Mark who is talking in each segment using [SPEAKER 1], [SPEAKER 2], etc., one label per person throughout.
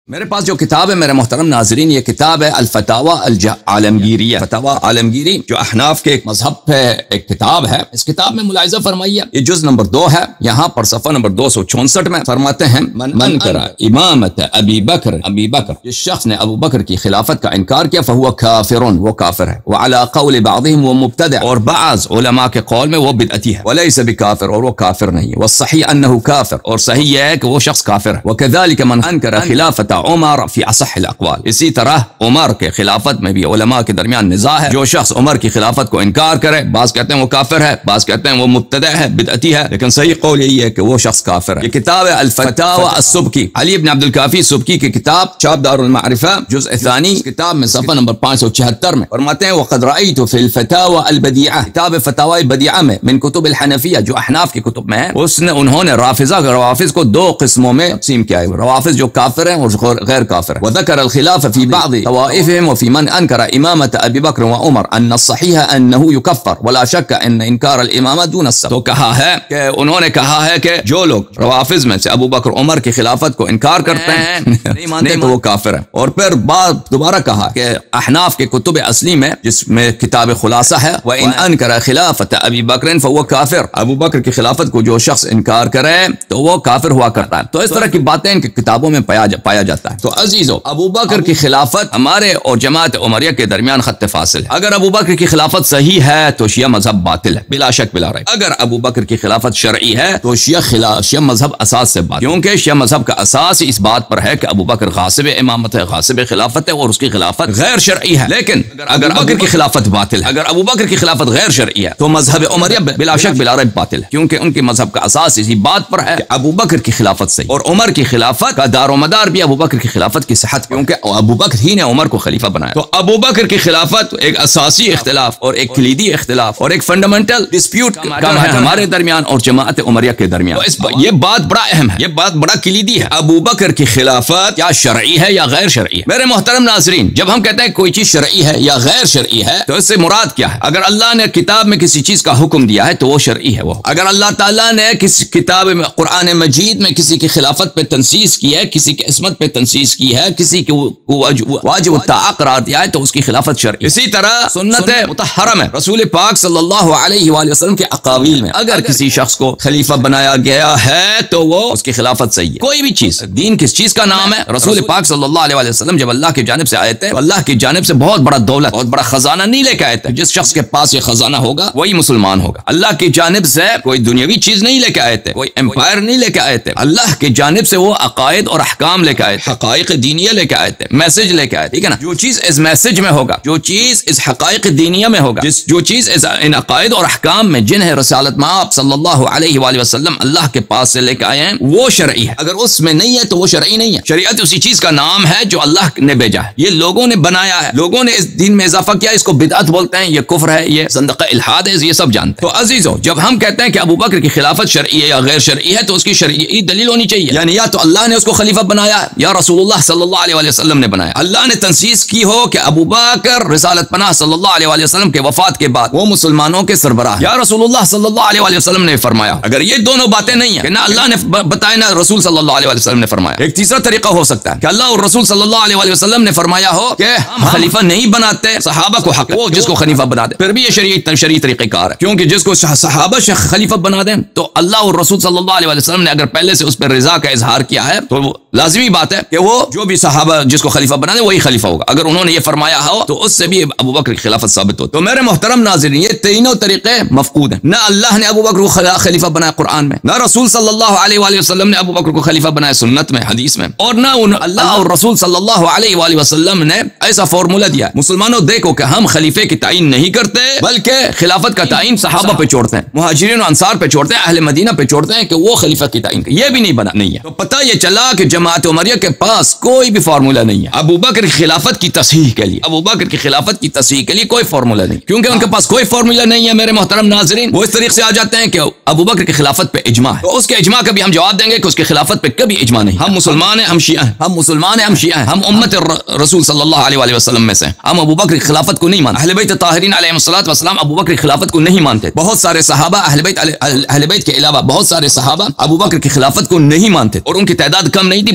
[SPEAKER 1] میرے پاس جو کتاب ہے میرے محترم ناظرین، یہ کتاب ہے الفتاوی عالمگیریہ، فتاوی عالمگیری جو احناف کے ایک مذہب پہ ایک کتاب ہے۔ اس کتاب میں ملاحظہ فرمائیے، یہ جز نمبر 2 ہے، یہاں پر صفحہ نمبر 264 میں فرماتے ہیں من انکر امامت ابی بکر، جس شخص نے ابو بکر کی خلافت کا انکار کیا فہو کافرون، وہ کافر ہے، وعلی قول بعضهم وہ مبتدع، اور بعض علماء کے قول میں وہ بدعتی ہے، ولیس بکافر، اور وہ کافر نہیں، والصحیح انه کافر، اور صحیح یہ ہے کہ وہ شخص کافر ہے، وکذلک من انکر خلافت عمر فی اصح الاقوال، اسی طرح عمر کے خلافت میں بھی علماء کے درمیان نزاع ہے۔ جو شخص عمر کی خلافت کو انکار کرے، بعض کہتے ہیں وہ کافر ہے، بعض کہتے ہیں وہ مبتدع ہے، بدعتی ہے، لیکن صحیح قول یہی ہے کہ وہ شخص کافر ہے۔ یہ کتاب ہے الفتاوی السبکی، علی بن عبد الکافی سبکی کی کتاب، چاپ دار المعرفہ، جزء ثانی، کتاب میں صفحہ نمبر 576 میں فرماتے ہیں وقد رأیت فی الفتاوی البدیعہ، کتاب فتاوی بدیعہ میں من کتب الحنفیہ جو احناف کی کتب میں ہے، انہوں نے روافض کو 2 قسموں میں تقسیم کیا ہے، روافض جو کافر ہیں اور غیر کافر ہے، وذکر الخلاف فی بعض طوائفهم وفی من انکر امامت ابی بکر و عمر ان الصحیح انه یکفر ولا شک ان انکار الامامہ دون السبب، تو کہا ہے کہ انہوں نے کہا ہے کہ جو لوگ روافض میں سے ابو بکر عمر کی خلافت کو انکار کرتے ہیں نہیں مانتے تو وہ کافر ہیں، اور پھر بعد دوبارہ کہا کہ احناف کے کتب اصلی میں جس میں کتاب خلاصہ ہے وان انکر خلافت ابی بکر فهو کافر، ابو بکر کی خلافت کو جو شخص انکار کرے تو وہ کافر ہوا کرتا ہے۔ تو اس طرح کی باتیں ان کی کتابوں میں پایا جاتا ہے۔ تو عزیزو، ابو بکر کی خلافت ہمارے اور جماعت عمریہ کے درمیان خط فاصل ہے۔ اگر ابو بکر کی خلافت صحیح ہے تو شیعہ مذہب باطل ہے، بلا شک بلا ریب۔ اگر ابو بکر کی خلافت شرعی ہے تو شیعہ مذہب اساس سے باطل، کیونکہ شیعہ مذہب کا اساس اس بات پر ہے کہ ابو بکر غاصب امامت ہے، غاصب خلافت ہے، اور اس کی خلافت غیر شرعی ہے۔ لیکن اگر ابو بکر کی خلافت باطل ہے، اگر ابو بکر کی خلافت غیر شرعی ہے تو مذہب عمریہ بلا شک بلا ریب باطل ہے، کیونکہ ان کے مذہب کا اساس اسی بات پر ہے کہ ابو بکر کی خلافت صحیح، اور عمر کی خلافت کا دار و مدار بھی ابو بکر کی خلافت کی صحت، کیونکہ ابو بکر ہی نے عمر کو خلیفہ بنایا۔ تو ابو بکر کی خلافت ایک اساسی اختلاف اور ایک کلیدی اختلاف اور ایک فنڈامنٹل ڈسپیوٹ کا ہے ہمارے درمیان اور جماعت عمریہ کے درمیان۔ یہ بات بڑا اہم ہے، یہ بات بڑا کلیدی ہے، ابو بکر کی خلافت یا شرعی ہے یا غیر شرعی ہے۔ میرے محترم ناظرین، جب ہم کہتے ہیں کوئی چیز شرعی ہے یا غیر شرعی ہے تو اس سے مراد کیا ہے؟ اگر اللہ نے کتاب میں کسی چیز کا حکم دیا ہے تو وہ شرعی ہے۔ وہ اگر اللہ تعالیٰ نے کسی کتاب میں قرآن مجید میں کسی کی خلافت پہ تنصیص کی ہے، کسی کی عصمت پہ تنصیص کی ہے، کسی کو واجب الطاعہ قرار دیا ہے تو اس کی خلافت شرعی۔ اسی طرح سنت مطہرہ میں رسول پاک صلی اللہ علیہ وآلہ وسلم کے اقاویل میں اگر کسی شخص کو خلیفہ بنایا گیا ہے تو وہ اس کی خلافت صحیح ہے۔ کوئی بھی چیز، دین کس چیز کا نام ہے؟ رسول پاک صلی اللہ علیہ وآلہ وسلم جب اللہ کی جانب سے آئے تھے تو اللہ کی جانب سے بہت بڑا دولت، بہت بڑا خزانہ نہیں لے کے آئے تھے۔ جس شخص کے پاس یہ خزانہ ہوگا وہی مسلمان ہوگا۔ اللہ کی جانب سے کوئی دنیاوی چیز نہیں لے کے آئے تھے، کوئی امپائر نہیں لے کے آئے تھے، اللہ کی جانب سے وہ عقائد اور احکام لے کے آئے تھے، حقائق دینیہ لے کے آئے تھے، میسج لے کے آئے تھے، ٹھیک ہے نا؟ جو چیز اس میسج میں ہوگا، جو چیز اس حقائق دینیہ میں ہوگا، جو چیز ان عقائد اور احکام میں جنہیں رسالت مآب صلی اللہ علیہ وآلہ وسلم اللہ کے پاس سے لے کے آئے ہیں وہ شرعی ہے۔ اگر اس میں نہیں ہے تو وہ شرعی نہیں ہے۔ شریعت اسی چیز کا نام ہے جو اللہ نے بھیجا ہے، یہ لوگوں نے بنایا ہے، لوگوں نے اس دین میں اضافہ کیا، اس کو بدعت بولتے ہیں، یہ کفر ہے، یہ زندقہ الحاد ہے، یہ سب جانتے ہیں۔ تو عزیزو، جب ہم کہتے ہیں کہ ابو بکر کی خلافت شرعی ہے یا غیر شرعی ہے تو اس کی شرعی دلیل ہونی چاہیے، یعنی یا تو اللہ نے اس کو خلیفہ بنایا ہے یا رسول اللہ صلی اللہ علیہ وآلہ وسلم نے بنایا۔ اللہ نے تنصیص کی ہو کہ ابو بکر رسالت پناہ صلی اللہ علیہ وآلہ وسلم کے وفات کے بعد وہ مسلمانوں کے سربراہ، یا رسول اللہ صلی اللہ علیہ وآلہ وسلم نے فرمایا۔ اگر یہ دونوں باتیں نہیں ہیں کہ نہ اللہ نے بتایا نہ رسول صلی اللہ علیہ وآلہ وسلم نے فرمایا، ایک تیسرا طریقہ ہو سکتا ہے کہ اللہ اور رسول صلی اللہ علیہ وآلہ وسلم نے فرمایا ہو کہ ہم خلیفہ نہیں بناتے، صحابہ کو حق ہے وہ جس کو خلیفہ بنا دے، پھر بھی یہ شرعی طریقہ کار ہے، کیونکہ جس کو صحابہ خلیفہ بنا دیں تو اللہ اور رسول صلی اللہ علیہ وآلہ وسلم نے اگر پہلے سے اس پر رضا کا اظہار کیا ہے تو لازمی بات ہے کہ وہ جو بھی صحابہ جس کو خلیفہ بنا دے وہی خلیفہ ہوگا۔ اگر انہوں نے یہ فرمایا ہو تو اس سے بھی ابو بکر کی خلافت ثابت ہو۔ تو میرے محترم ناظرین، یہ تینوں طریقے مفقود ہیں، نہ اللہ نے ابو بکر کو خلیفہ بنایا قرآن میں، نہ رسول صلی اللہ علیہ وآلہ وسلم نے ابو بکر کو خلیفہ بنایا سنت میں، حدیث میں، اور نہ اللہ اور رسول صلی اللہ علیہ وآلہ وسلم نے ایسا فارمولا دیا۔ مسلمانوں دیکھو کہ ہم خلیفے کی تعین نہیں کرتے بلکہ خلافت کا تعین صحابہ پہ چھوڑتے ہیں، مہاجرین و انصار پہ چھوڑتے ہیں، اہل مدینہ پہ چھوڑتے ہیں کہ وہ خلیفہ کی تعین کریں، یہ بھی نہیں بنا نہیں ہے۔ تو پتہ یہ چلا کہ جماعت عمریہ کے پاس کوئی بھی فارمولا نہیں ہے ابو بکر کی خلافت کی تصحیح کے لیے، ابو بکر کی خلافت کی تصحیح کے لیے کوئی فارمولا نہیں، کیونکہ ان کے پاس کوئی فارمولا نہیں ہے۔ میرے محترم ناظرین، وہ اس طریقے سے آ جاتے ہیں کہ ابو بکر کی خلافت پہ اجماع ہے، تو اس کے اجماع کا بھی ہم جواب دیں گے کہ اس کی خلافت پہ کبھی اجماع نہیں۔ ہم مسلمان ہیں، ہم شیعہ ہیں، ہم مسلمان ہیں، ہم شیعہ ہیں، ہم امت رسول صلی اللہ علیہ وآلہ وسلم میں سے، ہم ابو بکر کی خلافت کو نہیں مانتے۔ اہل بیت طاہرین علیہم الصلوۃ والسلام ابو بکر کی خلافت کو نہیں مانتے۔ بہت سارے صحابہ اہل بیت کے علاوہ بہت سارے صحابہ ابو بکر کی خلافت کو نہیں مانتے، اور ان کی تعداد کم نہیں تھی،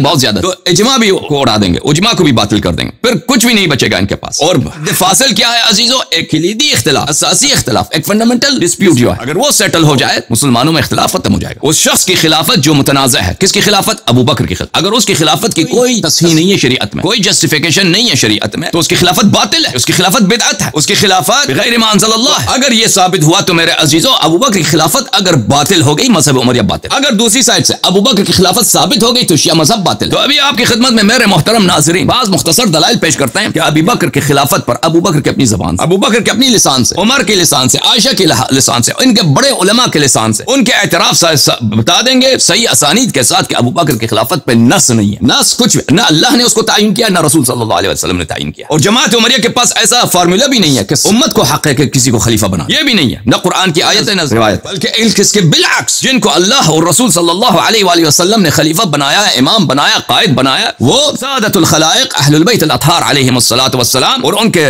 [SPEAKER 1] بہت زیادہ, تو اجماع بھی کو اڑا دیں گے, اجماع کو بھی باطل کر دیں گے, پھر کچھ بھی نہیں بچے گا ان کے پاس. اور فاصل کیا ہے عزیزو؟ ایک کلیدی اختلاف, اساسی اختلاف, ایک فنڈامنٹل ڈسپیوٹ جو ہے, اگر وہ سیٹل ہو جائے مسلمانوں میں اختلاف ختم ہو جائے گا. اس شخص کی خلافت جو متنازع ہے, کس کی خلافت؟ ابو بکر کی خلافت. اگر اس کی خلافت کی کوئی تصحیح نہیں ہے شریعت میں, کوئی جسٹیفیکیشن نہیں ہے شریعت میں, تو اس کی خلافت باطل ہے, اس کی خلافت بدعت ہے, اس کی خلافت بغیر ما انزل اللہ. اگر یہ ثابت ہوا تو میرے عزیزو ابو بکر کی خلافت اگر باطل ہو گئی, مذہب عمریہ باطل. اگر دوسری سائڈ سے ابو بکر کی خلافت ثابت ہو گئی تو شیعہ مذہب باطل. تو ابھی آپ کی خدمت میں میرے محترم ناظرین بعض مختصر دلائل پیش کرتے ہیں کہ ابو بکر کی خلافت پر ابو بکر کی اپنی زبان سے, ابو بکر کے اپنی لسان سے, عمر کے لسان سے, عائشہ کے لسان سے, ان کے بڑے علماء کے لسان سے, ان کے اعتراف سے بتا دیں گے صحیح اسانید کے ساتھ کہ ابو بکر کی خلافت پہ نص نہیں ہے, نص کچھ بھی نہ اللہ نے اس کو تعین کیا, نہ رسول صلی اللہ علیہ وسلم نے تعین کیا. اور جماعت عمریہ کے پاس ایسا فارمولا بھی نہیں ہے کہ امت کو حق ہے کہ کسی کو خلیفہ بنا, یہ بھی نہیں ہے, نہ قرآن کی آیت ہے نہ روایت, بلکہ اس کے بالعکس جن کو اللہ اور رسول صلی اللہ علیہ وآلہ وسلم نے خلیفہ بنایا, امام بنایا, قائد بنایا, وہ سادۃ الخلائق اہل البیت الاطہار علیہم الصلوۃ والسلام, اور ان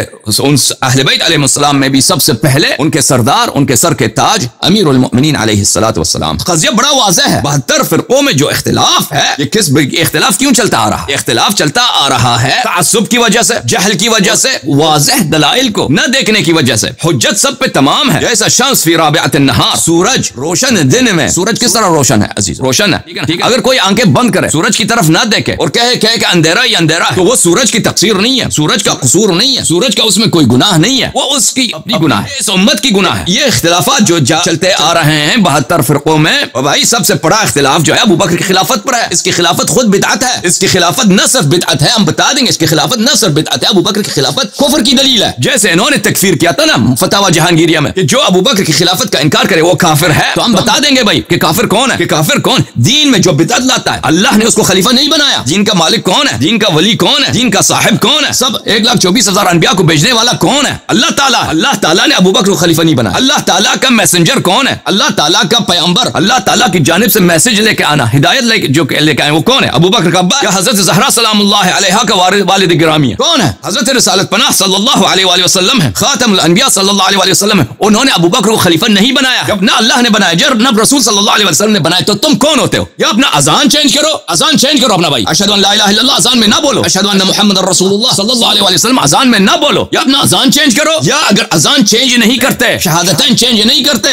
[SPEAKER 1] اہل بیت علیہم السلام میں بھی سب سے پہلے ان کے سردار, ان کے سر کے تاج امیر المؤمنین علیہ الصلوۃ والسلام. قضیہ بڑا واضح ہے, 72 فرقوں میں جو اختلاف ہے, یہ کس اختلاف کیوں چلتا آ رہا ہے؟ اختلاف چلتا آ رہا ہے تعصب کی وجہ سے, جہل کی وجہ سے, واضح دلائل کو نہ دیکھنے کی وجہ سے. حجت سب پہ تمام ہے, جیسا شمس فی رابعۃ النہار, سورج روشن دن میں, سورج کس طرح روشن ہے عزیز؟ روشن ہے. اگر کوئی آنکھیں بند کرے, سورج کی طرف نہ دیکھے اور کہے کہ اندھیرا ہی اندھیرا ہے, تو وہ سورج کی تقصیر نہیں ہے, سورج کا قصور نہیں ہے, سورج کا اس میں کوئی گناہ نہیں ہے, وہ اس کی اپنی گناہ ہے, اس امت کی گناہ ہے. یہ اختلافات جو چلتے آ رہے ہیں 72 فرقوں میں, بھائی سب سے بڑا اختلاف جو ہے ابو بکر کی خلافت پر ہے. اس کی خلافت خود بدعت ہے, اس کی خلافت نہ صرف بدعت ہے, ہم بتا دیں گے اس کی خلافت نہ صرف بدعت ہے, ابو بکر کی خلافت کفر کی دلیل ہے. جیسے انہوں نے تکفیر کیا تھا نا فتاوی جہانگیریہ میں کہ جو ابو بکر کی خلافت کا انکار کرے وہ کافر ہے, تو ہم بتا دیں گے بھائی کہ کافر کون ہے, کہ کافر کون دین میں جو بدعت لاتا ہے. اللہ نے اس کو خلیفہ نہیں بنایا. دین کا مالک کون ہے, دین کا ولی کون ہے, دین کا صاحب کون ہے, سب 1,24,000 انبیاء کو بھیجنے والا کون ہے؟ اللہ تعالیٰ. اللہ تعالیٰ نے ابو بکر کو خلیفہ نہیں بنایا. اللہ تعالیٰ کا میسنجر کون ہے؟ اللہ تعالیٰ کا پیغمبر, اللہ تعالیٰ کی جانب سے میسج لے کے آنا, ہدایت لے کے آئے, وہ کون ہے؟ ابو بکر کا ابا یا حضرت زہرا سلام اللہ علیہا کا والد گرامی ہے؟ کون ہے؟ حضرت رسالت پناہ صلی اللہ علیہ وآلہ وسلم ہے, خاتم الانبیاء صلی اللہ علیہ وآلہ وسلم ہے. انہوں نے ابو بکر کو خلیفہ نہیں بنایا. جب نہ اللہ نے بنایا, جب نہ رسول صلی اللہ علیہ وسلم نے بنایا, تو تم کون ہوتے ہو؟ یا اپنا اذان چینج کرو, اذان چینج کرو اپنا بھائی, اشہد ان لا الہ الا اللہ اذان میں نہ بولو, اشہد ان محمد رسول اللہ صلی اللہ علیہ وسلم اذان میں نہ بولو, یا اپنا اذان چینج کرو. یا اگر اذان چینج نہیں کرتے, شہادتین چینج نہیں کرتے,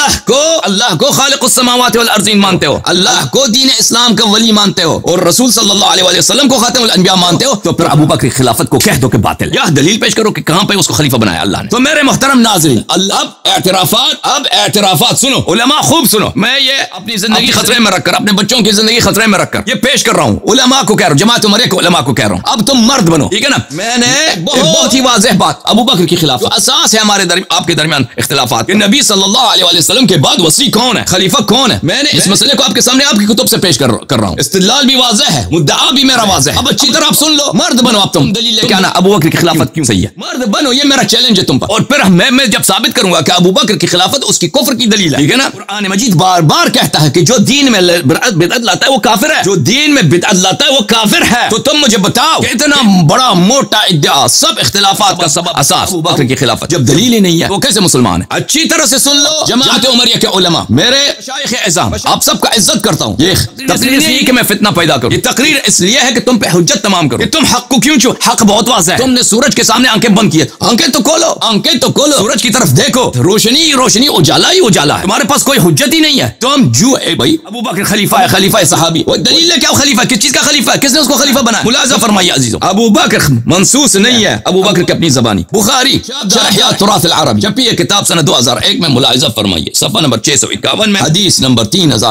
[SPEAKER 1] اللہ کو خالق السماوات والارضین مانتے ہو, اللہ کو دین اسلام کا ولی مانتے ہو, اور رسول صلی اللہ علیہ وآلہ وسلم کو خاتم الانبیاء مانتے ہو, تو پھر ابو بکر کی خلافت کو کہہ دو کہ باطل. یا دلیل پیش کرو کہ کہاں پہ اس کو خلیفہ بنایا اللہ نے. تو میرے محترم ناظرین, اب اعترافات سنو, علماء خوب سنو. میں یہ اپنی زندگی خطرے میں رکھ کر, اپنے بچوں کی زندگی خطرے میں رکھ کر یہ پیش کر رہا ہوں, علماء کو کہہ رہا ہوں, جماعت عمریہ کے علماء کو کہہ رہا ہوں, اب تم مرد بنو, ٹھیک ہے نا. میں نے بہت ہی واضح بات, ابو بکر کی خلافت اساس ہے ہمارے آپ کے درمیان اختلافات کہ نبی صلی اللہ علیہ وسلم کے بعد وصی کون ہے, خلیفہ کون ہے. میں نے اس مسئلے کو آپ کے سامنے آپ کی کتب سے پیش کر رہا ہوں, استدلال بھی واضح ہے, مدعا بھی میرا واضح ہے. اب اچھی طرح آپ سن لو, مرد بنو, اب تم دلیل لے کے آنا ابو بکر کی خلافت کیوں صحیح ہے, مرد بنو, یہ میرا چیلنج ہے تم پر. اور پھر میں جب ثابت کروں گا کہ ابو بکر کی خلافت اس کی کفر کی دلیل ہے, ٹھیک ہے نا. قرآن مجید بار بار کہتا ہے کہ جو دین میں بدعت لاتا ہے وہ کافر ہے, جو دین میں بدعت لاتا ہے وہ کافر ہے. تو تم مجھے بتاؤ کہ اتنا بڑا موٹا ادعا, سب اختلافات کا سبب اساس ابو بکر کی خلافت, جب دلیل ہی نہیں ہے وہ کیسے مسلمان ہے؟ اچھی طرح سے سن لو جماعت عمریہ کے علماء, میرے مشائخ اعظام, آپ سب کا عزت کرتا ہوں. یہ تقریر نہیں کہ میں فتنہ پیدا کروں, یہ تقریر اس لیے ہے کہ تم پہ حجت تمام کرو. کہ تم حق کو کیوں چھو, حق بہت واضح ہے. تم نے سورج کے سامنے آنکھیں بند کی, آنکھیں تو کھولو, آنکھیں تو کھولو, سورج کی طرف دیکھو, روشنی روشنی, اجالا ہی اجالا ہے. تمہارے پاس کوئی حجت ہی نہیں ہے. تم جو بھائی ابو بکر خلیفہ ہے, خلیفہ صحابی, وہ دلیل ہے کیا خلیفہ, کس چیز کا خلیفہ ہے, کس نے اس کو خلیفہ بنایا؟ ملاحظہ فرمائیے عزیزو, ابو بکر منصوص نہیں ہے, ابو بکر کی اپنی زبانی. بخاری شرح تراث العرب, جب یہ کتاب سنہ 2001 میں ملاحظہ فرمائیے, صفحہ نمبر 651 میں, حدیث نمبر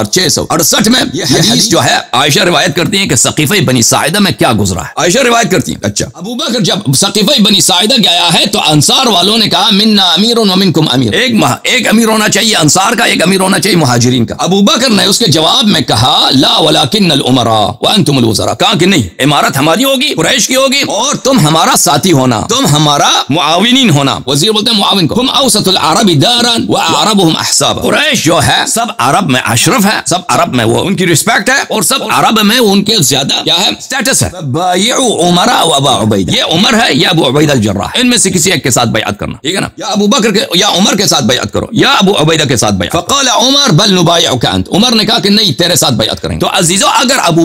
[SPEAKER 1] 3668 میں. یہ حدیث جو ہے عائشہ روایت کرتی ہیں کہ ثقیفہ بنی ساعدہ میں کیا گزرا ہے. عائشہ روایت کرتی ہیں, اچھا ابو بکر جب ثقیفہ بنی ساعدہ گیا ہے تو انصار والوں نے کہا منا امیر و منکم امیر, ایک امیر ہونا چاہیے انصار کا, ایک امیر ہونا چاہیے مہاجرین کا. ابو بکر نے اس کے جواب میں کہا لا ولکن الامراء وانتم الوزراء, کہا کہ نہیں, امارت ہماری ہوگی, قریش کی ہوگی, اور تم ہمارا ساتھی ہونا, تم ہمارا معاونین ہونا. وزیر بولتے ہیں معاون کو. ہم اوسط العرب دارا واعربهم احسابا, قریش جو ہے سب عرب میں اشرف ہے, سب عرب میں وہ ان کی رسپیکٹ ہے, اور سب عرب میں ان کے زیادہ کیا ہے, اسٹیٹس ہے. بایعوا عمر و ابا عبیدہ, یہ عمر ہے یا ابو عبیدہ الجراح, ان میں سے کسی ایک کے ساتھ بیعت کرنا, ٹھیک ہے نا. یا ابو بکر کے یا عمر کے ساتھ بیعت کرو, یا ابو عبیدہ کے ساتھ بیعت. فقال عمر بل نبایعک انت, عمر نے کہا کہ نہیں تیرے ساتھ بیعت کریں. تو عزیزو اگر ابو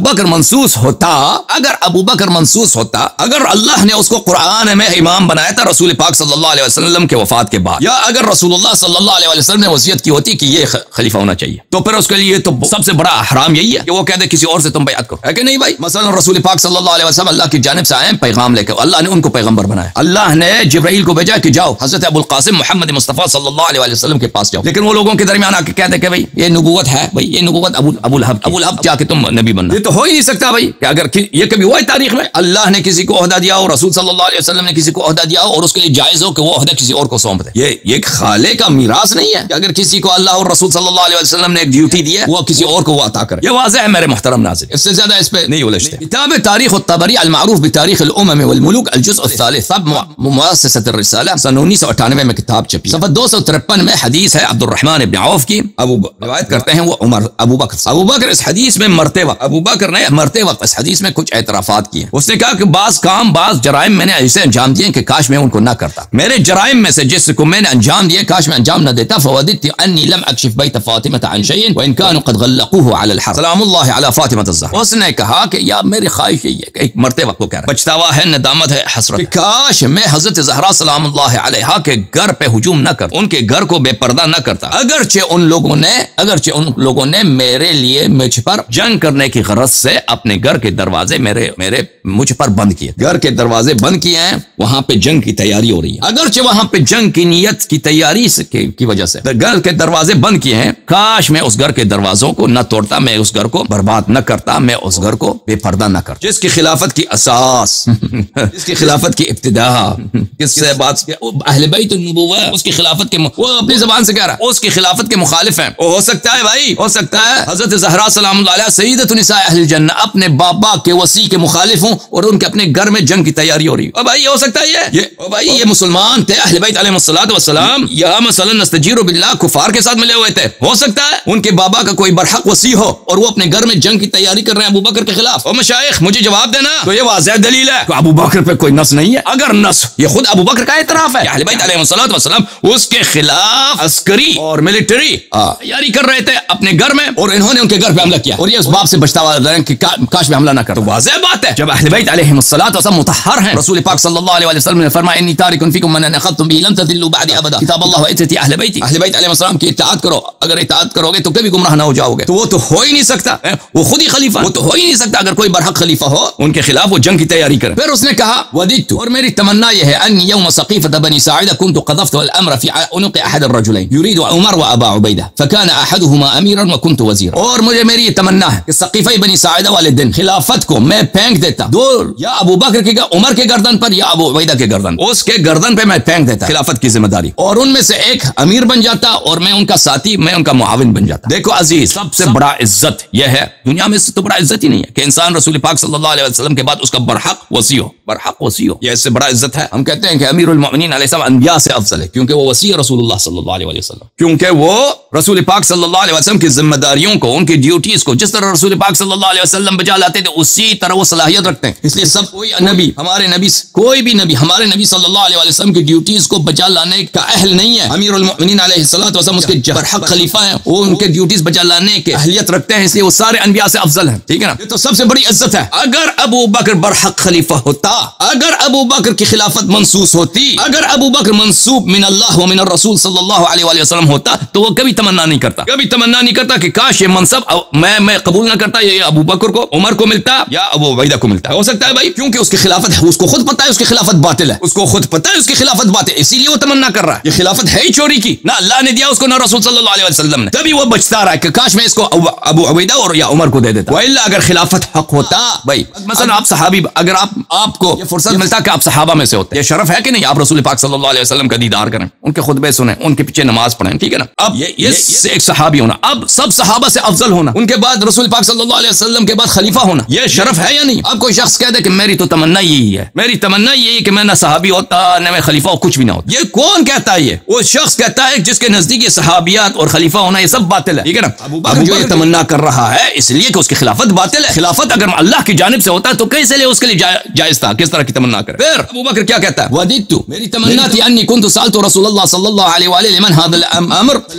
[SPEAKER 1] بکر منصوص ہوتا، اگر ابو بکر منصوص ہوتا، اگر اللہ نے اس کو قرآن میں امام بنایا تھا رسول پاک صلی اللہ علیہ وسلم کے وفات کے بعد، یا اگر رسول اللہ صلی اللہ علیہ وسلم نے وصیت کی ہوتی کہ یہ خلیفہ ہونا چاہیے، تو پھر اس کے لیے تو سب سے بڑا حرام یہی ہے کہ وہ کہہ دے کسی اور سے تم بیعت کرو، ہے کہ نہیں بھائی؟ مثلا رسول پاک صلی اللہ علیہ وسلم اللہ کی جانب سے آئے پیغام لے کے، اللہ نے ان کو پیغمبر بنایا، اللہ نے جبرائیل کو بھیجا کہ جاؤ حضرت ابو القاسم محمد مصطفیٰ صلی اللہ علیہ وسلم کے پاس جاؤ، لیکن وہ لوگوں کے درمیان آ کے کہتے کہ بھائی یہ نبوت ہے، بھائی یہ نبوت ابو لہب جا کے تم نبی بننا، یہ تو ہو ہی نہیں سکتا بھائی کہ اگر یہ کبھی ہوا ہے تاریخ میں اللہ نے کسی کو عہدہ دیا ہو، رسول صلی اللہ علیہ وسلم نے کسی کو عہدہ دیا ہو اور اس کے لیے جائز ہو کہ وہ عہدہ کسی اور کو سونپ دے، یہ خالے کا میراث نہیں ہے کہ اگر کسی کو اللہ اور رسول صلی اللہ علیہ وسلم نے ایک ڈیوٹی دی ہے وہ کسی اور کو وہ عطا کرے، یہ واضح ہے میرے محترم ناظرین، اس سے زیادہ اس پہ نہیں الجھتے۔ کتاب تاریخ الطبری المعروف بتاریخ الامم والملوک الجزء الثالث، مؤسسۃ الرسالہ سن 1998 میں کتاب چھپی، صفحہ 253 میں حدیث ہے عبد الرحمن ابن عوف کی، روایت کرتے ہیں وہ ابو بکر اس حدیث میں مرتے وقت، ابو بکر نے مرتے وقت اس حدیث میں کچھ اعترافات کیے، اس نے کہا کہ بعض جرائم میں نے ایسے انجام دیے کہ کاش میں ان کو نہ کرتا، میرے جرائم میں سے جس کو میں نے انجام دیے کاش میں انجام نہ دیتا، فوددت انی لم اکشف بیت فاطمہ عن شیء وان كانوا قد غلقوه على الحرب سلام اللہ علی فاطمہ الزہرا، اس نے کہا کہ یا میری خواہش یہی ہے کہ ایک مرتے وقت کو کہہ رہا ہے، پچھتاوا ہے، ندامت ہے، حسرت ہے، کاش میں حضرت زہرا سلام اللہ علیہا کے گھر پہ ہجوم نہ کرتا، ان کے گھر کو بے پردہ نہ کرتا، اگرچہ ان لوگوں نے میرے لیے مجھ پر جنگ کرنے کی غرض سے اپنے گھر کے دروازے مجھ پر بند کیے، گھر کے دروازے بند کیے ہیں، وہاں پہ جنگ کی تیاری ہو رہی ہے، اگرچہ وہاں پہ جنگ کی نیت کی تیاری کی وجہ سے گھر کے دروازے بند کیے ہیں، کاش میں اس گھر کے دروازوں کو نہ توڑتا، میں اس گھر کو برباد نہ کرتا، میں اس گھر کو بے پردہ نہ کرتا، جس کی خلافت کی اساس جس کی خلافت کی ابتدا کس سے بات اہل بیت النبوہ، اس کی خلافت کے وہ اپنی زبان سے کہہ رہا ہے اس کی خلافت کے مخالف ہیں، وہ ہو سکتا ہے بھائی، ہو سکتا ہے حضرت زہرا سلام اللہ علیہ سیدۃ نساء اہل الجنہ اپنے بابا کے وصی کے مخالف ہوں اور ان کے اپنے گھر میں جنگ کی تیاری ہو رہی ہے، بھائی یہ ہو سکتا ہے، یہ مسلمان تھے اہل بیت علیہ الصلوۃ والسلام، یا مثلا نستجیر باللہ کفار کے ساتھ ملے ہوئے تھے، ہو سکتا ہے ان کے بابا کا کوئی برحق وصی ہو اور وہ اپنے گھر میں جنگ کی تیاری کر رہے ہیں ابو بکر کے خلاف، او مشائخ مجھے جواب دینا، تو یہ واضح دلیل ہے کہ ابو بکر پہ کوئی نص نہیں ہے، اگر نص یہ خود ابو بکر کا اعتراف ہے، اہل بیت علیہ الصلوۃ والسلام اس کے خلاف عسکری اور ملٹری تیاری کر رہے تھے اپنے گھر میں اور انہوں نے ان کے گھر پہ حملہ کیا اور یہ اس باب سے بچتا ہوا کہ کاش میں حملہ نہ کرتا، واضح بات ہے جب اہل بیت علیہ الصلوۃ والسلام مطہر ہیں، رسول پاک صلی اللہ علیہ وسلم نے فرمایا انی تارک فیکم من اخذتم به لن تضلوا بعد ابدا، کتاب اللہ و عزتی اہل بیت علیہ السلام کی اطاعت کرو، اگر اطاعت کرو گے تو کبھی گمراہ نہ ہو جاؤ گے، تو وہ تو ہو ہی نہیں سکتا، وہ خود ہی خلیفہ، وہ تو ہو ہی نہیں سکتا اگر کوئی برحق خلیفہ ہو ان کے خلاف وہ جنگ کی تیاری کرے، پھر اس نے کہا وددت اور میری تمنا یہ ہے ان یوم سقیفۃ بنی ساعدہ كنت قذفت الامر في عنق احد الرجلين يريد عمر وابا عبیدہ فكان احدهما اميرا وكنت وزيرا، اور مجھے میری یہ تمنا ہے کہ سقیفہ بنی ساعدہ والے دن خلافت کو میں پھینک دیتا، دو یا ابو بکر کے عمر کے گردن پر یا ابو عبیدہ کے گردن، اس کے گردن پہ میں پھینک دیتا خلافت کی ذمہ داری، اور ان میں سے ایک امیر بن جاتا اور میں ان کا ساتھی، میں ان کا معاون بن جاتا۔ دیکھو عزیز، سب سے بڑا عزت یہ ہے، دنیا میں سے تو بڑا عزت ہی نہیں ہے کہ انسان رسول پاک صلی اللہ علیہ وسلم کے بعد اس کا برحق وصی ہو، یہ اس سے بڑا عزت ہے۔ ہم کہتے ہیں کہ امیر المؤمنین علیہ السلام انبیاء سے افضل ہے کیونکہ وہ وصی رسول اللہ صلی اللہ علیہ وسلم، کیونکہ وہ رسول پاک صلی اللہ علیہ وسلم کی ذمہ داریوں کو، ان کی ڈیوٹیز کو جس طرح رسول پاک صلی اللہ علیہ وسلم بجا لاتے تھے اسی طرح وہ صلاحیت رکھتے ہیں، اس لیے سب کوئی نبی کوئی بھی نبی ہمارے نبی صلی اللہ علیہ وسلم کی ڈیوٹیز کو بجا لانے کا اہل نہیں ہے۔ امیر المؤمنین علیہ الصلوۃ والسلام اس کے برحق خلیفہ ہیں، وہ ان کے ڈیوٹیز بجا لانے کے اہلیت رکھتے ہیں، اس لیے وہ سارے انبیاء سے افضل ہیں، ٹھیک ہے نا، یہ تو سب سے بڑی عزت ہے۔ اگر ابو بکر برحق خلیفہ ہوتا، اگر ابو بکر کی خلافت منصوص ہوتی، اگر ابو بکر منصوب من اللہ و من الرسول صلی اللہ علیہ وسلم ہوتا تو وہ کبھی تمنا نہیں کرتا کہ کاش یہ منصب میں قبول نہ کرتا، یہ ابو بکر کو، عمر کو ملتا یا ابو عبیدہ کو ملتا، ہو سکتا ہے بھائی، کیونکہ اس کی خلافت ہے، اس کو خود پتا ہے اس کی خلافت باطل ہے، اس کو خود پتا ہے اس کی خلافت باطل، اسی لیے وہ تمنا کر رہا ہے، یہ خلافت ہے ہی چوری کی، نہ اللہ نے دیا اس کو نہ رسول صلی اللہ علیہ وسلم نے، تبھی وہ بچتا رہا ہے کہ کاش میں اس کو ابو عبیدہ اور یا عمر کو دے دیتا، وإلا اگر خلافت حق ہوتا بھائی، مثلا آپ صحابی، اگر آپ کو یہ فرصت ملتا کہ آپ صحابہ میں سے ہوتے، یہ شرف ہے کہ نہیں، آپ رسول پاک صلی اللہ علیہ وسلم کا دیدار کریں، ان کے خطبے سنیں، ان کے پیچھے نماز پڑھیں، ٹھیک ہے نا، اب یہ ایک صحابی ہونا، اب سب صحابہ سے افضل ہونا، ان کے بعد رسول پاک صلی اللہ علیہ وسلم کے بعد خلیفہ ہونا، یہ شرف ہے یا نہیں؟ اب کوئی شخص کہہ دے کہ میری تو تمنا یہی ہے، میری تمنا یہی ہے کہ میں نہ صحابی ہوتا نہ میں خلیفہ ہو، کچھ بھی نہ ہوتا، یہ کون کہتا ہے؟ یہ وہ شخص کہتا ہے جس کے نزدیک یہ صحابیات اور خلیفہ ہونا یہ سب باطل ہے، ٹھیک ہے نا، اب جو یہ تمنا کر رہا ہے اس لیے کہ اس کی خلافت باطل ہے، خلافت اگر اللہ کی جانب سے ہوتا تو کیسے لے اس کے لیے جائز تھا، کس طرح کی تمنا کرے؟ پھر ابو بکر کیا کہتا ہے؟ وددت، میری تمنا تھی انی کنت سألت رسول اللہ صلی اللہ علیہ وآلہ لمن هذا الامر فلا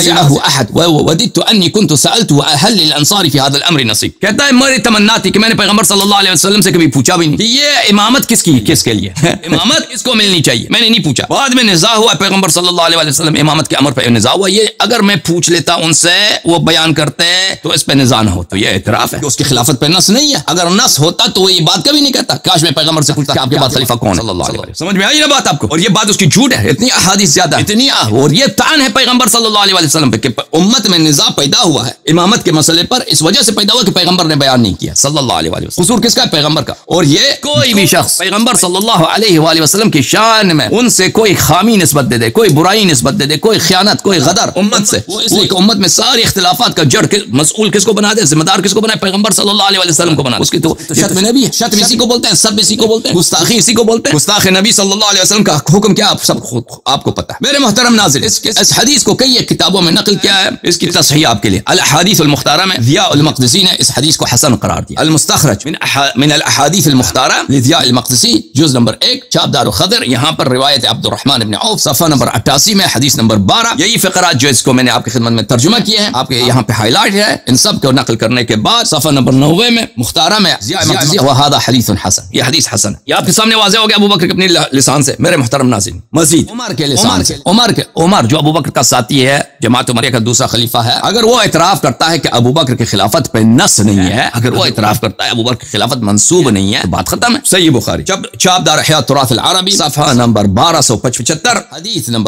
[SPEAKER 1] ينازعه أحد ووددت أني كنت سألته هل للأنصار في هذا الأمر نصيب. کہتا ہے میری تمنا تھی کہ میں نے پیغمبر صلی اللہ علیہ وسلم سے کبھی پوچھا بھی نہیں کہ یہ امامت کس کے لیے امامت کس کو ملنی چاہیے. میں نے نہیں پوچھا. بعد میں نزاع ہوا پیغمبر صلی اللہ علیہ وسلم امامت کے امر پہ نزاع ہوا. یہ اگر میں پوچھ لیتا ان سے وہ بیان کرتے تو اس پہ نزاع نہ ہوتا. یہ اعتراف ہے کہ اس کی خلافت پہ نص نہیں ہے. اگر نص ہوتا تو وہ یہ بات کبھی نہیں کہتا کاش میں پیغمبر سے پوچھتا کہ آپ کے بعد خلیفہ کون ہے صلی اللہ علیہ وسلم. سمجھ میں آئی نا بات آپ کو. اور یہ بات اس کی جھوٹ ہے. اتنی احادیث زیادہ اتنی اور یہ طعن ہے پیغمبر صلی اللہ علیہ وسلم پہ کہ امت میں نزاع پیدا ہوا ہے امامت کے مسئلے پر اس وجہ سے پیدا ہوا کہ پیغمبر نے بیان نہیں کیا صلی اللہ علیہ وسلم. قصور کس کا ہے؟ پیغمبر کا. اور یہ کوئی بھی شخص پیغمبر صلی اللہ علیہ وآلہ وسلم کی شان میں ان سے کوئی خامی نسبت دے دے, کوئی برائی نسبت دے دے, کوئی خیانت, کوئی غدر امت سے, وہ اس لیے کہ امت میں ساری اختلافات کا جڑ مسئول کس کو بنا دے, ذمہ دار کس کو بنا ہے؟ پیغمبر صلی اللہ علیہ وسلم کو بنا. اس کی تو شتم نبی ہے. شتم اسی کو بولتے ہیں, سب اسی کو بولتے ہیں, گستاخی اسی کو بولتے ہیں. گستاخ نبی صلی اللہ علیہ وسلم کا حکم کیا آپ کو پتہ ہے. میرے محترم ناظرین, اس حدیث کو کئی کتابوں میں نقل کیا ہے. اس کی تصحیح آپ کے لیے الاحادیث المختارہ میں ضیاء المقدسی نے اس حدیث کو حسن قرار دیا. المستخرج من الاحادیث المختارہ لضیاء المقدسی جز نمبر 1 چاپ دار الخضر, یہاں پر روایت عبد الرحمن بن عوف صفحہ نمبر 88 میں حدیث نمبر 12. یہی فقرات جو اس کو میں نے آپ کی خدمت میں ترجمہ کیے ہیں آپ کے یہاں پہ ہائی لائٹ ہے. ان سب کو نقل کرنے کے بعد صفحہ نمبر 90 میں مختارہ میں ضیاء المقدسی وهذا حدیث حسن, یہ حدیث حسن ہے. یہ آپ کے سامنے واضح ہو گیا ابو بکر کے اپنے لسان سے. میرے محترم ناظرین, مزید عمر کے لسان سے, عمر جو ابو بکر کا ساتھی ہے, جماعت عمریہ کا دوسرا خلیفہ ہے, اگر وہ اعتراف کرتا ہے کہ ابو بکر کی خلافت پہ نص نہیں ہے, اگر وہ اعتراف کرتا ہے ابو بکر کی خلافت منسوب نہیں ہے, بات ختم ہے. صحیح بخاری چاپ دار احیاء التراث العربی صفحہ نمبر 1275 حدیث نمبر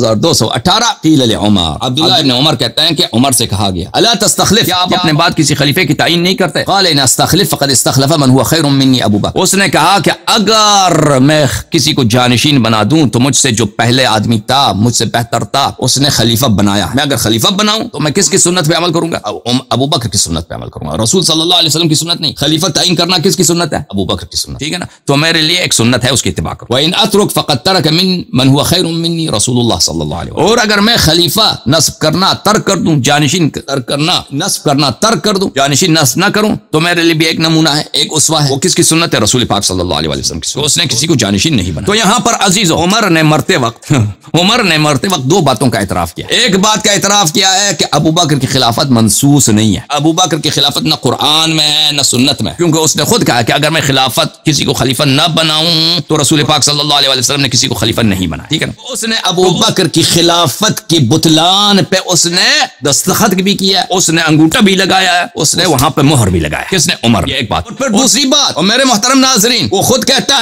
[SPEAKER 1] 7218 قیل لعمر, عبداللہ ابن عمر کہتے ہیں کہ عمر سے کہا گیا الا تستخلف, کیا آپ اپنے بعد کسی خلیفے کی تعین نہیں کرتے؟ قال ان استخلف فقد استخلف من هو خیر مني ابو بکر. اس نے کہا کہ اگر میں کسی کو جانشین بنا دوں تو مجھ سے جو پہلے آدمی تھا مجھ سے بہتر تھا اس نے خلیفہ بنایا. میں اگر خلیفہ بناؤں تو میں کس کی سنت پہ عمل کروں گا؟ ابو بکر کی سنت پہ عمل کروں گا. رسول صلی اللہ علیہ وسلم کی سنت نہیں. خلیفہ تعین کرنا کس کی سنت ہے؟ ابو بکر کی سنت. ٹھیک ہے نا, تو میرے لیے ایک سنت ہے, اس کی اتباع کرو. وان اترک فقد ترک من هو خیر مني رسول اللہ صلی اللہ علیہ وسلم. اور اگر میں خلیفہ نصب کرنا ترک کر دوں, جانشین ترک کرنا نصب کرنا ترک کر دوں, جانشین نصب نہ کروں, تو میرے لیے بھی ایک نمونہ ہے, ایک اسوہ ہے. وہ کس کی سنت ہے؟ رسول پاک صلی اللہ علیہ وسلم کی. تو اس نے کسی کو جانشین نہیں بنا. تو یہاں پر عزیزو, عمر نے مرتے وقت دو باتوں کا اعتراف کیا. ایک بات کا اعتراف کیا ہے کہ ابو بکر کی خلافت منسوس نہیں ہے. ابو بکر کی خلافت نہ قرآن میں ہے نہ سنت میں, کیونکہ اس نے خود کہا کہ اگر میں خلافت کسی کو خلیفہ نہ بناؤں تو رسول پاک صلی اللہ علیہ وسلم نے کسی کو خلیفہ نہیں بنایا. ٹھیک ہے نا. اس نے ابو بکر کی خلافت کی بطلان پہ اس نے دستخط بھی کیا, اس نے انگوٹھا بھی لگایا ہے, اس نے وہاں پہ مہر بھی لگایا. کس نے؟ عمر. یہ ایک بات. اور پھر دوسری بات, اور میرے محترم ناظرین, وہ خود کہتا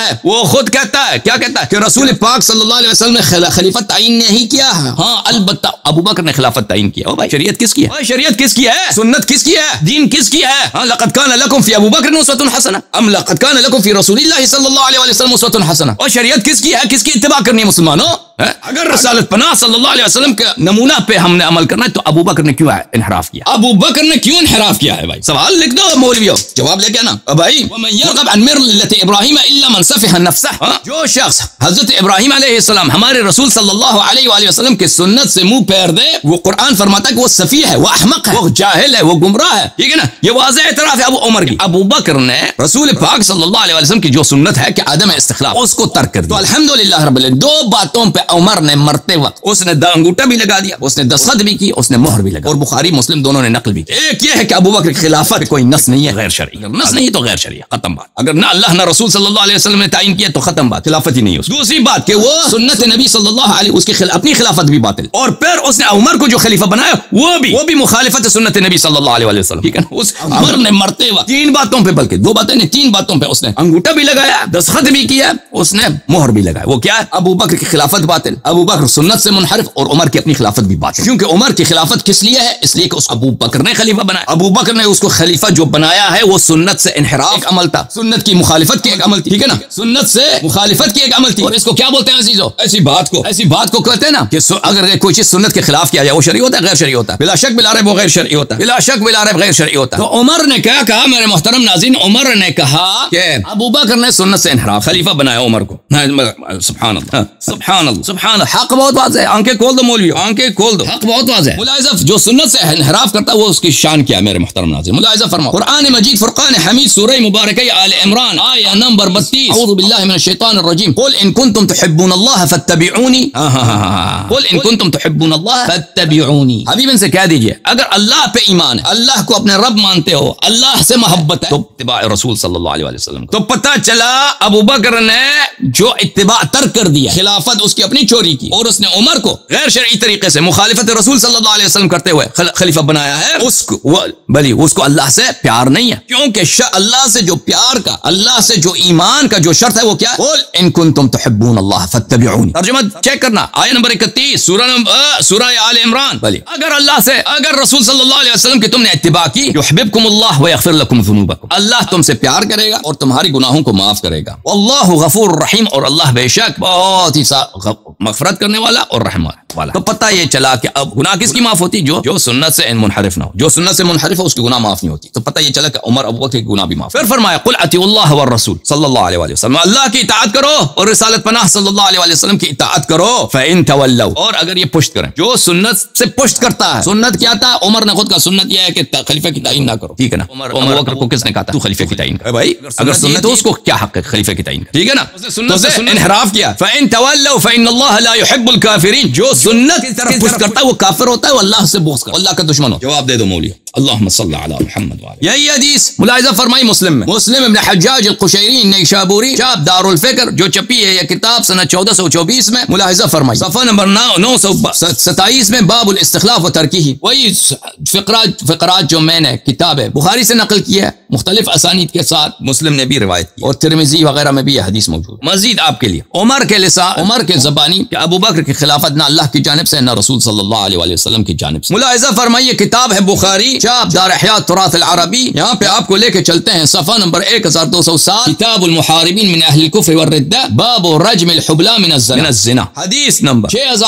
[SPEAKER 1] ہے کیا کہتا ہے کہ رسول پاک صلی اللہ علیہ وسلم نے خلیفت تعین نہیں کیا. ہاں البتہ ابو بکر نے خلافت تعین کیا. بھائی شریعت کس کی ہے؟ شریعت کس کی ہے؟ سنت کس کی ہے؟ دین کس کی ہے؟ ہاں لقد کان لکم فی ابو بکر اسوۃ حسنہ ام لقد کان لکم فی رسول اللہ صلی اللہ علیہ وسلم اسوۃ حسنہ. اور شریعت کس کی ہے؟ کس کی اتباع کرنی ہے مسلمانوں؟ اگر رسالت پناہ صلی اللہ علیہ وسلم کے نمونہ پہ ہم نے عمل کرنا ہے تو ابو بکر نے کیوں انحراف کیا؟ ابو بکر نے کیوں انحراف کیا ہے؟ بھائی سوال لکھ دو مولویوں, جواب لے کے نا بھائی. ومن يرغب عن ملة ابراہیم الا من سفه نفسه, جو شخص حضرت ابراہیم علیہ السلام ہمارے رسول صلی اللہ علیہ وآلہ وسلم کے سنت سے منہ پھیر دے, وہ قرآن فرماتا ہے کہ وہ سفیہ ہے, وہ احمق ہے, وہ جاہل ہے, وہ گمراہ ہے. ٹھیک ہے نا. یہ واضح اعتراف ہے ابو عمر کی. ابو بکر نے رسول پاک صلی اللہ علیہ وسلم کی جو سنت ہے کہ عدم استخلاف, اس کو ترک کر دیا. تو الحمدللہ رب العالمین, دو باتوں پہ عمر نے مرتے وقت اس نے انگوٹھا بھی لگا دیا, اس نے دستخط بھی کی, اس نے مہر بھی لگا. اور بخاری مسلم دونوں نے نقل بھی کی. ایک یہ ہے کہ ابو بکر کی خلافت کوئی نص نہیں ہے, غیر شرعی. نص نہیں تو غیر شرعی, ختم بات. اگر نہ اللہ نہ رسول صلی اللہ علیہ وسلم نے تعین کیا تو ختم بات, خلافت ہی نہیں ہے. دوسری بات کہ وہ سنت نبی صلی اللہ علیہ اس کی اپنی خلافت بھی باطل. اور پھر اس نے عمر کو جو خلیفہ بنایا وہ بھی مخالفت سنت نبی صلی اللہ علیہ وسلم. ٹھیک ہے نا. اس عمر نے مرتے وقت تین باتوں پہ, بلکہ دو باتیں نہیں, تین باتوں پہ اس نے انگوٹھا بھی لگایا, دستخط بھی کیا, اس نے مہر بھی لگایا. وہ کیا ہے؟ ابو بکر کی خلافت باطل, ابو بکر سنت سے منحرف, اور عمر کی اپنی خلافت بھی باطل. کیونکہ عمر کی خلافت کس لیے ہے؟ اس لیے کہ اس ابو بکر نے خلیفہ بنایا. ابو بکر نے اس کو خلیفہ جو بنایا ہے وہ سنت سے انحراف ایک عمل تھا, سنت کی مخالفت کی ایک عمل تھی. ٹھیک ہے نا. سنت سے مخالفت کی ایک عمل تھی. اور اس کو کیا بولتے ہیں عزیزو؟ ایسی بات کو کہتے ہیں نا کہ اگر کوئی چیز سنت کے خلاف کیا جائے وہ شرعی ہوتا ہے, غیر شرعی ہوتا ہے. بلا شک بلا ریب وہ غیر شرعی ہوتا ہے, بلا شک بلا ریب غیر شرعی ہوتا ہے. تو عمر نے کیا کہا میرے محترم ناظرین؟ عمر نے کہا کہ ابو بکر نے سنت سے انحراف, خلیفہ بنایا عمر کو. سبحان اللہ, سبحان اللہ. اللہ سبحان اللہ، حق بہت واضح ہے، آنکھیں کھول دو مولوی، آنکھیں کھول دو، حق بہت واضح ہے۔ ملاحظہ جو سنت سے انحراف کرتا ہے وہ اس کی شان کیا ہے میرے محترم ناظرین، ملاحظہ فرماؤ قرآن مجید فرقان حمید سورہ مبارکہ آل عمران آیہ نمبر 32، اعوذ باللہ من الشیطان الرجیم، قل ان کنتم تحبون اللہ فاتبعونی، قل ان کنتم تحبون اللہ فاتبعونی، حبیب ان سے کہہ دیجئے اگر اللہ پہ ایمان ہے، اللہ کو اپنے رب مانتے ہو، اللہ سے محبت ہے، تو اتباع رسول صلی اللہ علیہ وسلم۔ تو پتہ چلا ابو بکر نے جو اتباع ترک کر دیا، خلافت اس کی اپنی چوری کی، اور اس نے عمر کو غیر شرعی طریقے سے مخالفت رسول صلی اللہ علیہ وسلم کرتے ہوئے خلیفہ بنایا ہے، اس کو اللہ سے پیار نہیں ہے، کیونکہ اللہ سے جو پیار کا، اللہ سے جو ایمان کا جو شرط ہے وہ کیا ہے؟ قل ان کنتم تحبون اللہ فاتبعونی، ترجمہ چیک کرنا، آیہ نمبر 31 سورہ آل عمران، اگر اللہ سے، اگر رسول صلی اللہ علیہ وسلم کی تم نے اتباع کی، یحببکم اللہ ویغفر لکم ذنوبکم، اللہ تم سے پیار کرے گا اور تمہاری گناہوں کو معاف کرے گا، واللہ غفور رحیم، اور اللہ بے شک بہت ہی مغفرت کرنے والا اور رحم والا۔ تو پتہ یہ چلا کہ اب گناہ کس کی معاف ہوتی؟ جو سنت سے منحرف نہ ہو، جو سنت سے منحرف ہو اس کی گناہ معاف نہیں ہوتی۔ تو پتہ یہ چلا کہ عمر ابو بکر کی گناہ بھی معاف۔ پھر فرمایا قل اطیعوا اللہ والرسول صلی اللہ علیہ وسلم، اللہ کی اطاعت کرو اور رسالت پناہ صلی اللہ علیہ وسلم کی اطاعت کرو، فإن تولوا، اور اگر یہ پشت کریں، جو سنت سے پشت کرتا ہے، سنت کیا تھا؟ عمر نے خود کا سنت یہ ہے کہ خلیفہ کی تعین نہ کرو، ٹھیک ہے نا؟ عمر بکر کو کس نے کہا تھا تو خلیفہ کی تعین کر؟ بھائی اگر سنت تو اس کو کیا حق ہے خلیفہ کی تعین کا، ٹھیک ہے نا؟ تو اس نے انحراف کیا، فإن تولوا فإن اللہ لا يحب الكافرین، جو سنت کی طرف پشت کرتا ہے وہ کافر ہوتا ہے، وہ اللہ سے بغض کرتا ہے، اللہ کا دشمن ہوتا ہے۔ جواب دے دو مولوی، اللہم صلی علی محمد وعلی۔ یہی حدیث ملاحظہ فرمائی مسلم میں، مسلم ابن حجاج القشیری نیشابوری، چاپ دار الفکر، جو چھپی ہے یہ کتاب سنہ 1424 میں، ملاحظہ فرمائی صفحہ نمبر 927 میں، باب الاستخلاف و ترکیہ، وہی فقرات جو میں نے کتاب بخاری سے نقل کی ہے مختلف اسانید کے ساتھ، مسلم نے بھی روایت کی اور ترمذی وغیرہ میں بھی یہ حدیث موجود۔ مزید آپ کے لیے عمر کے لسان، عمر کے زبانی کہ ابو بکر کی خلافت نہ اللہ کی جانب سے نہ رسول صلی اللہ علیہ وسلم کی جانب سے۔ ملاحظہ فرمائیے کتاب ہے بخاری، چاپ دار احیاء التراث العربی، یہاں پہ آپ کو لے کے چلتے ہیں صفحہ نمبر 1207، کتاب المحاربین من اہل الکفر والردہ، باب رجم الحبلى من الزنا، حدیث نمبر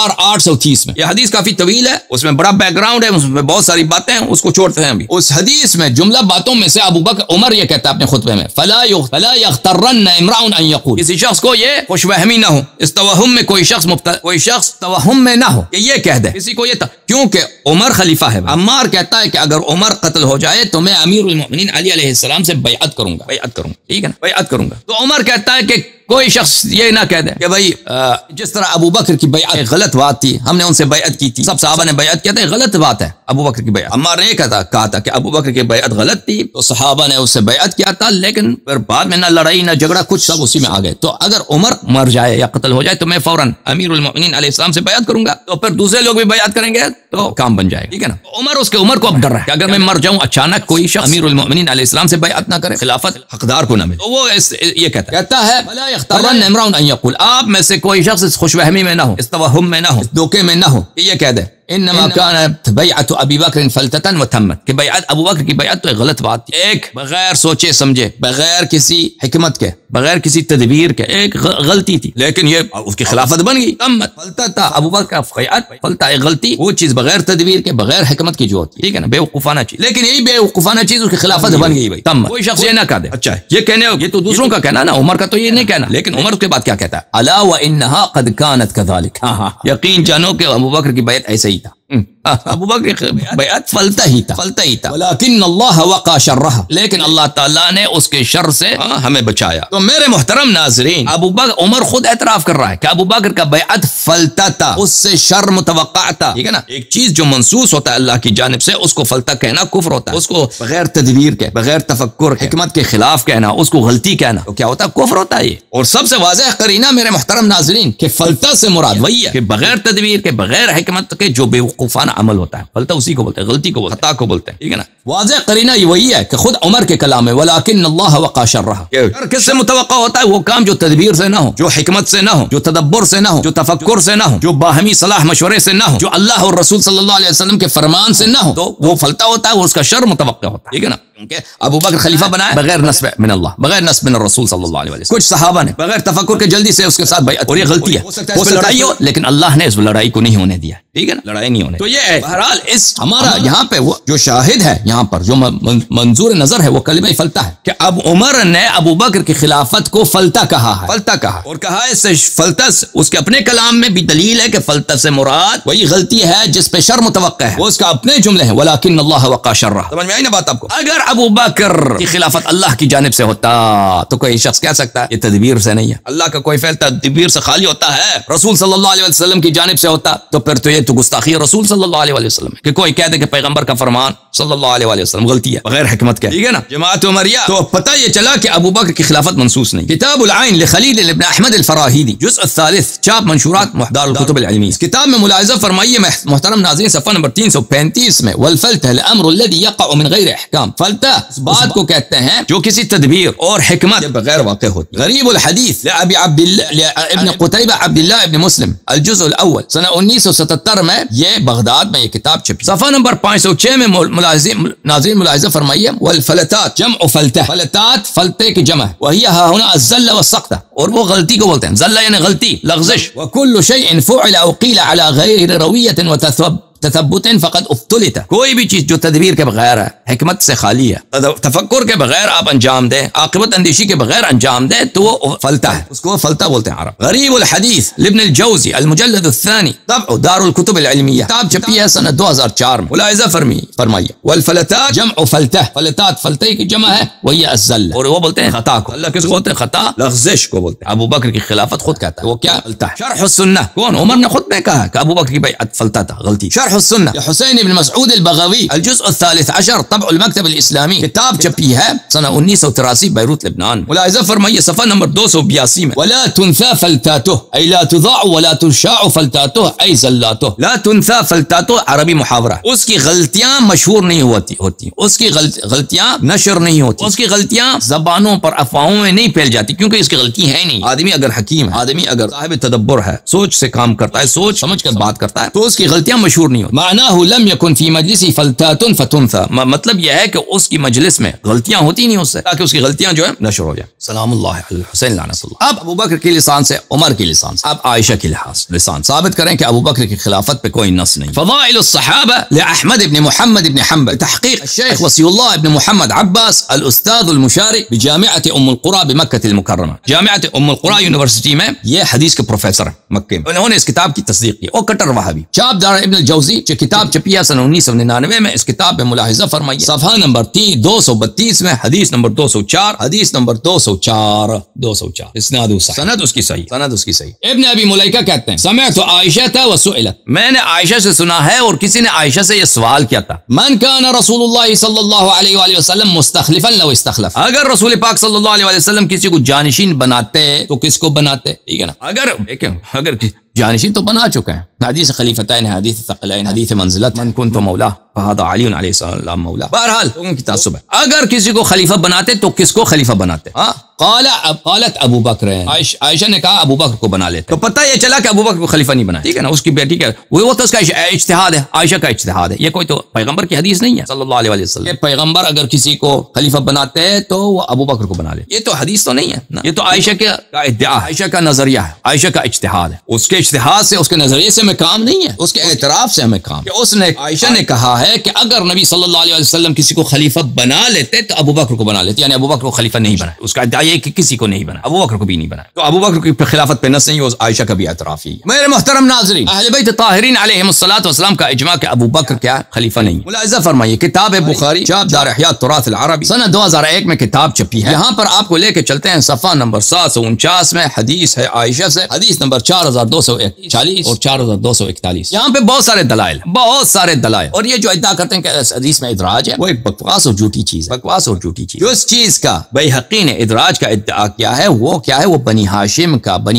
[SPEAKER 1] 6830 میں۔ یہ حدیث کافی طویل ہے، اس میں بڑا بیک گراؤنڈ ہے، اس میں بہت ساری باتیں ہیں، اس کو چھوڑتے ہیں ابھی۔ اس حدیث میں جملہ باتوں میں سے ابو بکر عمر یہ کہتا ہے اپنے خطبے میں، فلا یغترن امرؤ ان یقول، کسی شخص کو یہ خوش فہمی نہ ہو، اس توہم میں کوئی شخص توہم میں نہ ہو کہ یہ کہہ دے کسی کو، یہ کیونکہ عمر خلیفہ ہے۔ عمار کہتا ہے کہ اگر عمر قتل ہو جائے تو میں امیر المؤمنین علی علیہ السلام سے بیعت کروں گا، ٹھیک ہے نا، بیعت کروں گا۔ تو عمر کہتا ہے کہ کوئی شخص یہ نہ کہہ دے کہ بھائی جس طرح ابو بکر کی بیعت غلط بات تھی، ہم نے ان سے بیعت کی تھی، سب صحابہ نے بیعت کیا تھا، غلط بات ہے ابو بکر کی بیعت۔ عمار نے یہ کہا تھا کہ ابو بکر کی بیعت غلط تھی، تو صحابہ نے اس سے بیعت کیا تھا، لیکن پھر بعد میں نہ لڑائی نہ جھگڑا، کچھ سب اسی میں آ گئے۔ تو اگر عمر مر جائے یا قتل ہو جائے تو میں فوراً امیر المؤمنین علیہ السلام سے بیعت کروں گا، تو پھر دوسرے لوگ بھی بیعت کریں گے تو کام بن جائے گا، ٹھیک ہے نا۔ عمر کو اب ڈر رہا ہے کہ اگر میں مر جاؤں اچانک کوئی شخص امیر المؤمنین علیہ السلام سے بیعت نہ کرے، خلافت حقدار کو نہ ملے، تو وہ یہ کہتا ہے ولا یخترن امرؤ ان یقول، آپ میں سے کوئی شخص اس خوش فہمی میں نہ ہو، اس توہم میں نہ ہو، اس دھوکے میں نہ ہو کہ یہ کہہ دے انما كانت بیعت ابی بکر فلتتا وتمت، کہ بیعت ابو بکر کی بیعت تو ایک غلط بات تھی، ایک بغیر سوچے سمجھے، بغیر کسی حکمت کے، بغیر کسی تدبیر کے ایک غلطی تھی، لیکن یہ اس کی خلافت بن گئی۔ تمت، فلتتا ابو بکر کا بیعت، فلتا ایک غلطی، وہ چیز بغیر تدبیر کے، بغیر حکمت کی جو ہوتی ہے، ٹھیک ہے نا، بے وقوفانہ چیز، لیکن یہی بے وقوفانہ چیز اس کی خلافت بن گئی۔ بھائی تمت، کوئی شخص یہ نہ کہہ دے، اچھا یہ کہنے، یہ تو دوسروں کا کہنا نا، عمر کا تو یہ نہیں کہنا، لیکن عمر کے بعد کیا کہتا ہے، الا وانها قد كانت كذلك، یقین جانو کہ ابو بکر کی بیعت ایسے ہی تھا، ابو بکر کی بیعت فلتا ہی تھا، ولیکن اللہ وقع شرها، لیکن اللہ تعالیٰ نے اس کے شر سے ہمیں بچایا۔ تو میرے محترم ناظرین، ابو بکر، عمر خود اعتراف کر رہا ہے کہ ابو بکر کا بیعت فلتا تھا، اس سے شر متوقع تھا، ٹھیک ہے نا۔ ایک چیز جو منسوس ہوتا ہے اللہ کی جانب سے، اس کو فلتا کہنا کفر ہوتا ہے، اس کو بغیر تدبیر کے، بغیر تفکر، حکمت کے خلاف کہنا، اس کو غلطی کہنا، تو کیا ہوتا ہے، کفر ہوتا ہے یہ۔ اور سب سے واضح قرینہ میرے محترم ناظرین کہ فلتا سے مراد وہی ہے کہ بغیر تدبیر کے، بغیر حکمت کے جو بے وقوفانہ عمل ہوتا ہے، فلتا اسی کو بولتے ہیں، غلطی کو بولتے ہیں، خطا کو بولتے ہیں، ٹھیک ہے نا۔ واضح قرینہ یہ وہی ہے کہ خود عمر کے کلام میں ولیکن اللہ وقع شرها، شر کس سے متوقع ہوتا ہے، وہ کام جو تدبیر سے نہ ہو، جو حکمت سے نہ ہو، جو تدبر سے نہ ہو، جو تفکر سے نہ ہو، جو باہمی صلاح مشورے سے نہ ہو، جو اللہ اور رسول صلی اللہ علیہ وسلم کے فرمان سے نہ ہو، تو وہ فلتا ہوتا ہے، وہ اس کا شر متوقع ہوتا ہے، ٹھیک ہے نا۔ کیونکہ ابو بکر خلیفہ بنایا بغیر نصب من اللہ، بغیر نصب من الرسول صلی اللہ علیہ وسلم، کچھ صحابہ نے بغیر تفکر کے جلدی سے اس کے ساتھ بیعت، اور یہ غلطی ہے، ہو سکتا ہے لڑائی ہو، لیکن اللہ نے اس لڑائی کو نہیں ہونے دیا، ٹھیک ہے نا، لڑائی نہیں ہونے۔ تو یہ ہے بہرحال اس ہمارا یہاں پہ وہ جو شاہد ہے یہاں پر جو منظور نظر ہے وہ کلمہ فلتہ ہے کہ اب عمر نے ابو بکر کی خلافت کو فلتہ کہا ہے، فلتہ کہا اور کہا اس سے فلتہ اس کے اپنے کلام میں بھی دلیل ہے کہ فلتہ سے مراد وہی غلطی ہے جس پہ شر متوقع ہے، وہ اس کا اپنے جملے ہیں ولیکن اللہ وقع شرہ۔ سمجھ میں آئی نا بات آپ کو؟ اگر ابو بکر کی خلافت اللہ کی جانب سے ہوتا تو کوئی شخص کہہ سکتا ہے یہ تدبیر سے نہیں ہے، اللہ کا کوئی فعل تدبیر سے خالی ہوتا ہے، رسول صلی اللہ علیہ وسلم کی جانب سے ہوتا تو پھر تو یہ تو گستاخی رسول صلی اللہ علیہ وسلم کہ کوئی کہہ دے کہ پیغمبر کا فرمان صلی اللہ علیہ وسلم غلطی ہے بغیر حکمت کے، ٹھیک ہے نا جماعت عمریہ۔ تو پتہ یہ چلا کہ ابو بکر کی خلافت منصوص نہیں۔ کتاب العین لخلیل ابن احمد الفراہیدی جزء الثالث چاپ منشورات دار الکتب العلمی، اس کتاب میں ملاحظہ فرمائیے محترم ناظرین صفحہ نمبر 335 میں والفلتہ الامر الذي يقع من غیر احکام، فلتہ اس بات کو کہتے ہیں جو کسی تدبیر اور حکمت کے بغیر واقع ہوتی۔ غریب الحدیث لابی ابن قتیبہ عبد اللہ ابن مسلم الجزء الاول سنہ 1977 میں یہ بغداد میں یہ کتاب چھپی۔ صفحہ نمبر 506 میں ناظرین ملاحظہ فرمائیے والفلتات جمع فلتہ، فلتات فلتے کی جمع ہے، وہی ہا ہونا الزل والسقطہ، اور وہ غلطی کو بولتے ہیں، زلہ یعنی غلطی لغزش، وکل شیء فعل او قیل علی غیر رویۃ وتثبت فقد افتلت، کوئی بھی چیز جو تدبیر کے بغیر ہے، حکمت سے خالی ہے، تفکر کے بغیر آپ انجام دیں، عاقبت اندیشی کے بغیر انجام دیں تو وہ فلتہ ہے، اس کو فلتہ بولتے ہیں عرب۔ غریب الحدیث لابن الجوزی المجلد الثانی طبع دار الکتب العلمیہ، کتاب چھپی ہے سنہ 2004 میں، ملاحظہ فرمائیے والفلتات جمع فلتہ، فلتات فلتے کی جمع ہے وہی الزل، اور وہ بولتے ہیں خطا کو، اللہ کس کو بولتے ہیں؟ خطا لغزش کو بولتے ہیں۔ ابو بکر کی خلافت خود کہتا ہے وہ کیا فلتہ ہے۔ شرح السنہ، کون؟ عمر نے خود نے کہا کہ ابو بکر کی بیعت فلتہ تھا، غلطی۔ شرح السنہ حسین بن مسعود البغوی الجزء الثالث عشر طبع المکتب الاسلامی، کتاب چھپی ہے سنہ 1983 بیروت لبنان، ملاحظہ فرمائیے صفحہ نمبر 282 میں ولا تنثى فلتاته اي لا تضاع ولا تشاع فلتاته اي زلاته، لا تنثى فلتاته عربی محاورہ، اس کی غلطیاں مشہور نہیں ہوتی، اس کی غلطیاں نشر نہیں ہوتی، اس کی غلطیاں زبانوں پر افواہوں میں نہیں پھیل جاتی کیونکہ اس کی غلطی ہے نہیں۔ آدمی اگر حکیم ہے، آدمی اگر صاحب تدبر ہے، سوچ سے کام کرتا ہے، سوچ سمجھ کر بات کرتا ہے تو اس کی غلطیاں مشہور نہیں ہوتی۔ معناہ لم يكن في مجلس فلتات فتنثى، مطلب یہ ہے کہ اس کی مجلس میں غلطیاں ہوتی نہیں اس سے تاکہ اس کی غلطیاں جو ہے نشر ہو جائیں۔ سلام اللہ علی الحسین لعنت اللہ۔ اب ابو بکر کے لسان سے، عمر کے لسان سے، اب عائشہ کے لسان ثابت کریں کہ ابو بکر کی خلافت پہ کوئی نص نہیں۔ فضائل الصحابہ لأحمد بن محمد بن حنبل، تحقیق الشیخ وصی اللہ بن محمد عباس الاستاذ المشارک بجامعۃ ام القری بمکہ المکرمہ، جامعۃ ام القری یونیورسٹی میں یہ حدیث کے پروفیسر ہیں مکے میں، انہوں نے اس کتاب کی تصدیق کی، اور کٹر وہابی۔ چاپ دار ابن الجوزی جو کتاب چھپی ہے سنہ 1999 میں، اس کتاب میں ملاحظہ فرمائیے صفحہ نمبر 232 میں حدیث نمبر 204، حدیث نمبر 204 اسناد سند اس کی صحیح۔ ابن ابی ملیکہ کہتے ہیں سمعت عائشہ وسئلت، میں نے عائشہ سے سنا ہے اور کسی نے عائشہ سے یہ سوال کیا تھا، من کان رسول اللہ صلی اللہ علیہ وآلہ وسلم مستخلفا لو استخلف، اگر رسول پاک صلی اللہ علیہ وسلم کسی کو جانشین بناتے تو کس کو بناتے؟ ٹھیک ہے نا، اگر جانشین تو بنا چکے ہیں، حدیث خلیفتین، حدیث ثقلین، حدیث منزلت، من کنت مولا فہذا علی علیہ السلام مولا، بہرحال لوگوں کی تعصب ہے، اگر کسی کو خلیفہ بناتے تو کس کو خلیفہ بناتے؟ قالت ابو بکر، عائشہ نے کہا ابو بکر کو بنا لیتے، تو پتہ یہ چلا کہ ابو بکر کو خلیفہ نہیں بنایا، ٹھیک ہے نا، اس کی بیٹی کا وہ تو اس کا اجتہاد ہے، عائشہ کا اجتہاد ہے، یہ کوئی تو پیغمبر کی حدیث نہیں ہے صلی اللہ علیہ وسلم کہ پیغمبر اگر کسی کو خلیفہ بناتے تو وہ ابو بکر کو بنا لے، یہ تو حدیث تو نہیں ہے، یہ تو عائشہ کا ادعا، عائشہ کا نظریہ ہے، عائشہ کا اجتہاد ہے، اس کے اجتہاد سے، اس کے نظریے سے ہمیں کام نہیں ہے، اس کے اعتراف سے ہمیں کام، کہ اس نے عائشہ نے کہا ہے کہ اگر نبی صلی اللہ علیہ وسلم کسی کو خلیفہ بنا لیتے تو ابو بکر کو بنا لیتے، یعنی ابو بکر کو خلیفہ نہیں بنا، اس کا ادعا یہ کہ کسی کو نہیں بنا، ابو بکر کو بھی نہیں بنا، تو ابو بکر کی خلافت پہ نص نہیں ہے، عائشہ کا بھی اعتراف ہی ہے۔ میرے محترم ناظرین، اہل بیت طاہرین علیہم الصلوۃ والسلام کا اجماع کہ ابو بکر کیا خلیفہ نہیں۔ ملاحظہ فرمائیے کتاب بخاری چاپ دار احیاء التراث العربی سنہ 2001 میں کتاب چھپی ہے، یہاں پر آپ کو لے کے چلتے ہیں صفحہ نمبر 749 میں، حدیث ہے عائشہ سے، حدیث نمبر 4240 اور 4241، یہاں پہ بہت سارے دلائل، اور یہ جو ادعا کرتے ہیں کہ اس حدیث میں ادراج ہے، وہ ایک بکواس اور جھوٹی چیز ہے، جو اس چیز کا بیہقی نے ادراج کا ادعا کیا ہے وہ کیا ہے، وہ بنی ہاشم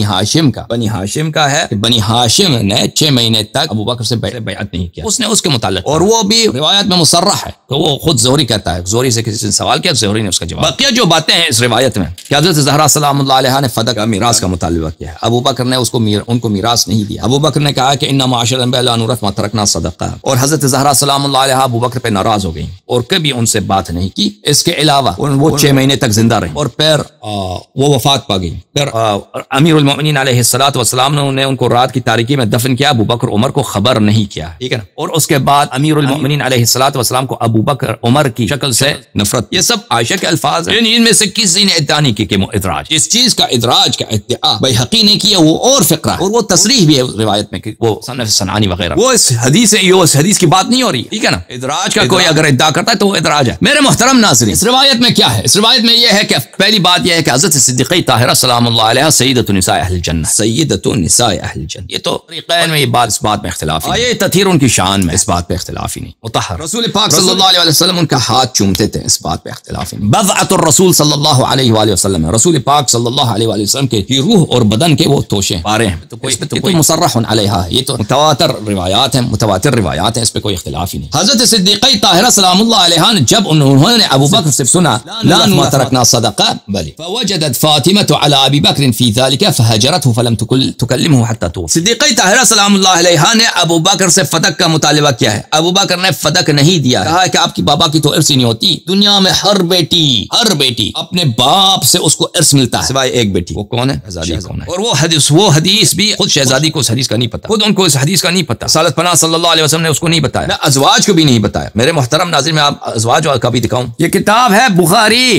[SPEAKER 1] کا ہے کہ بنی ہاشم نے 6 مہینے تک ابو بکر سے بیعت نہیں کیا، اس نے اس کے متعلق، اور وہ بھی روایت میں مصرح ہے کہ وہ خود زہری کہتا ہے، زہری سے کسی نے سوال کیا، زہری نے اس کا جواب، بقیہ جو باتیں ہیں اس روایت میں کہ حضرت زہرا سلام اللہ علیہا نے فدق کا میراث کا مطالبہ کیا ہے، ابو بکر نے ان کو میراث نہیں دیا۔ ابو بکر نے کہا کہ انا معاشر الانبیاء لا نورث ما ترکنا صدقہ، اور حضرت زہرا سلام اللہ علیہا ابو بکر پہ ناراض ہو گئی اور کبھی ان سے بات نہیں کی۔ اس کے علاوہ وہ 6 مہینے تک زندہ رہی اور پھر وہ وفات پا گئی۔ پھر امیر المؤمنین علیہ الصلوۃ والسلام نے ان کو رات کی تاریکی میں دفن کیا، ابو بکر عمر کو خبر نہیں کیا، ٹھیک ہے نا۔ اور اس کے بعد امیر المؤمنین علیہ الصلوۃ والسلام کو ابو بکر عمر کی شکل سے نفرت۔ یہ سب عائشہ کے الفاظ ہیں، ان میں سے کسی نے ادعا نہیں کی کہ وہ ادراج، اس چیز کا ادراج کا ادعا بیہقی نے کیا، وہ اور فقرہ اور وہ تصریح بھی ہے روایت میں کہ وہ صنف صنعانی وغیرہ، وہ اس حدیث کی بات نہیں ہو رہی، ٹھیک ہے نا۔ ادراج کا کوئی اگر ادعا کرتا ہے تو وہ ادراج ہے۔ میرے محترم ناظرین، اس روایت میں کیا ہے؟ اس روایت میں یہ ہے کہ پہلی بات یہ ہے کہ حضرت صدیقہ طاہرہ سلام اللہ علیہا سیدۃ نساء اہل الجنہ، سیدۃ نساء اہل الجنہ۔ یہ تو طریقین میں اس بات میں اختلاف ہے، یہ تطہیر ان کی شان میں، اس بات پہ اختلاف ہی نہیں۔ مطہر رسول پاک صلی اللہ علیہ وسلم ان کا ہاتھ چومتے تھے، اس بات پہ اختلاف ہی نہیں۔ بضعۃ الرسول صلی اللہ علیہ وآلہ وسلم، رسول پاک صلی اللہ علیہ وآلہ وسلم کے روح اور بدن کے وہ توشے پارے ہیں، تو کوئی مصرح علیہا، یہ تو متواتر روایات ہیں، اس پہ کوئی اختلاف ہی نہیں۔ حضرت صدیقہ طاہرہ سلام اللہ علیہا نے جب انہوں نے ابو بکر سے سنا لا ما ترکنا صدقہ بلی فوجدت فاطمۃ علی ابی بکر فی ذلک فہجرته فلم تکلمه حتی توفی۔ صدیقہ طاہرہ سلام اللہ علیہا نے ابو بکر سے فدق کا مطالبہ کیا ہے، ابو بکر نے فدق نہیں دیا، کہا کہ آپ کی بابا کی تو ارث ہی نہیں ہوتی، دنیا میں ہر بیٹی اپنے باپ سے اس کو ارث ملتا ہے سوائے ایک بیٹی، وہ کون ہے؟ شہزادی کون ہے؟ اور وہ حدیث بھی خود شہزادی کو اس حدیث کا نہیں پتا، خود ان کو اس حدیث کا نہیں پتا، رسالت پناہ صلی اللہ علیہ وسلم نے اس کو نہیں بتایا، نہ ازواج کو بھی نہیں بتایا۔ میرے محترم ناظرین، میں آپ ازواج کا بھی دکھاؤں، یہ کتاب ہے بخاری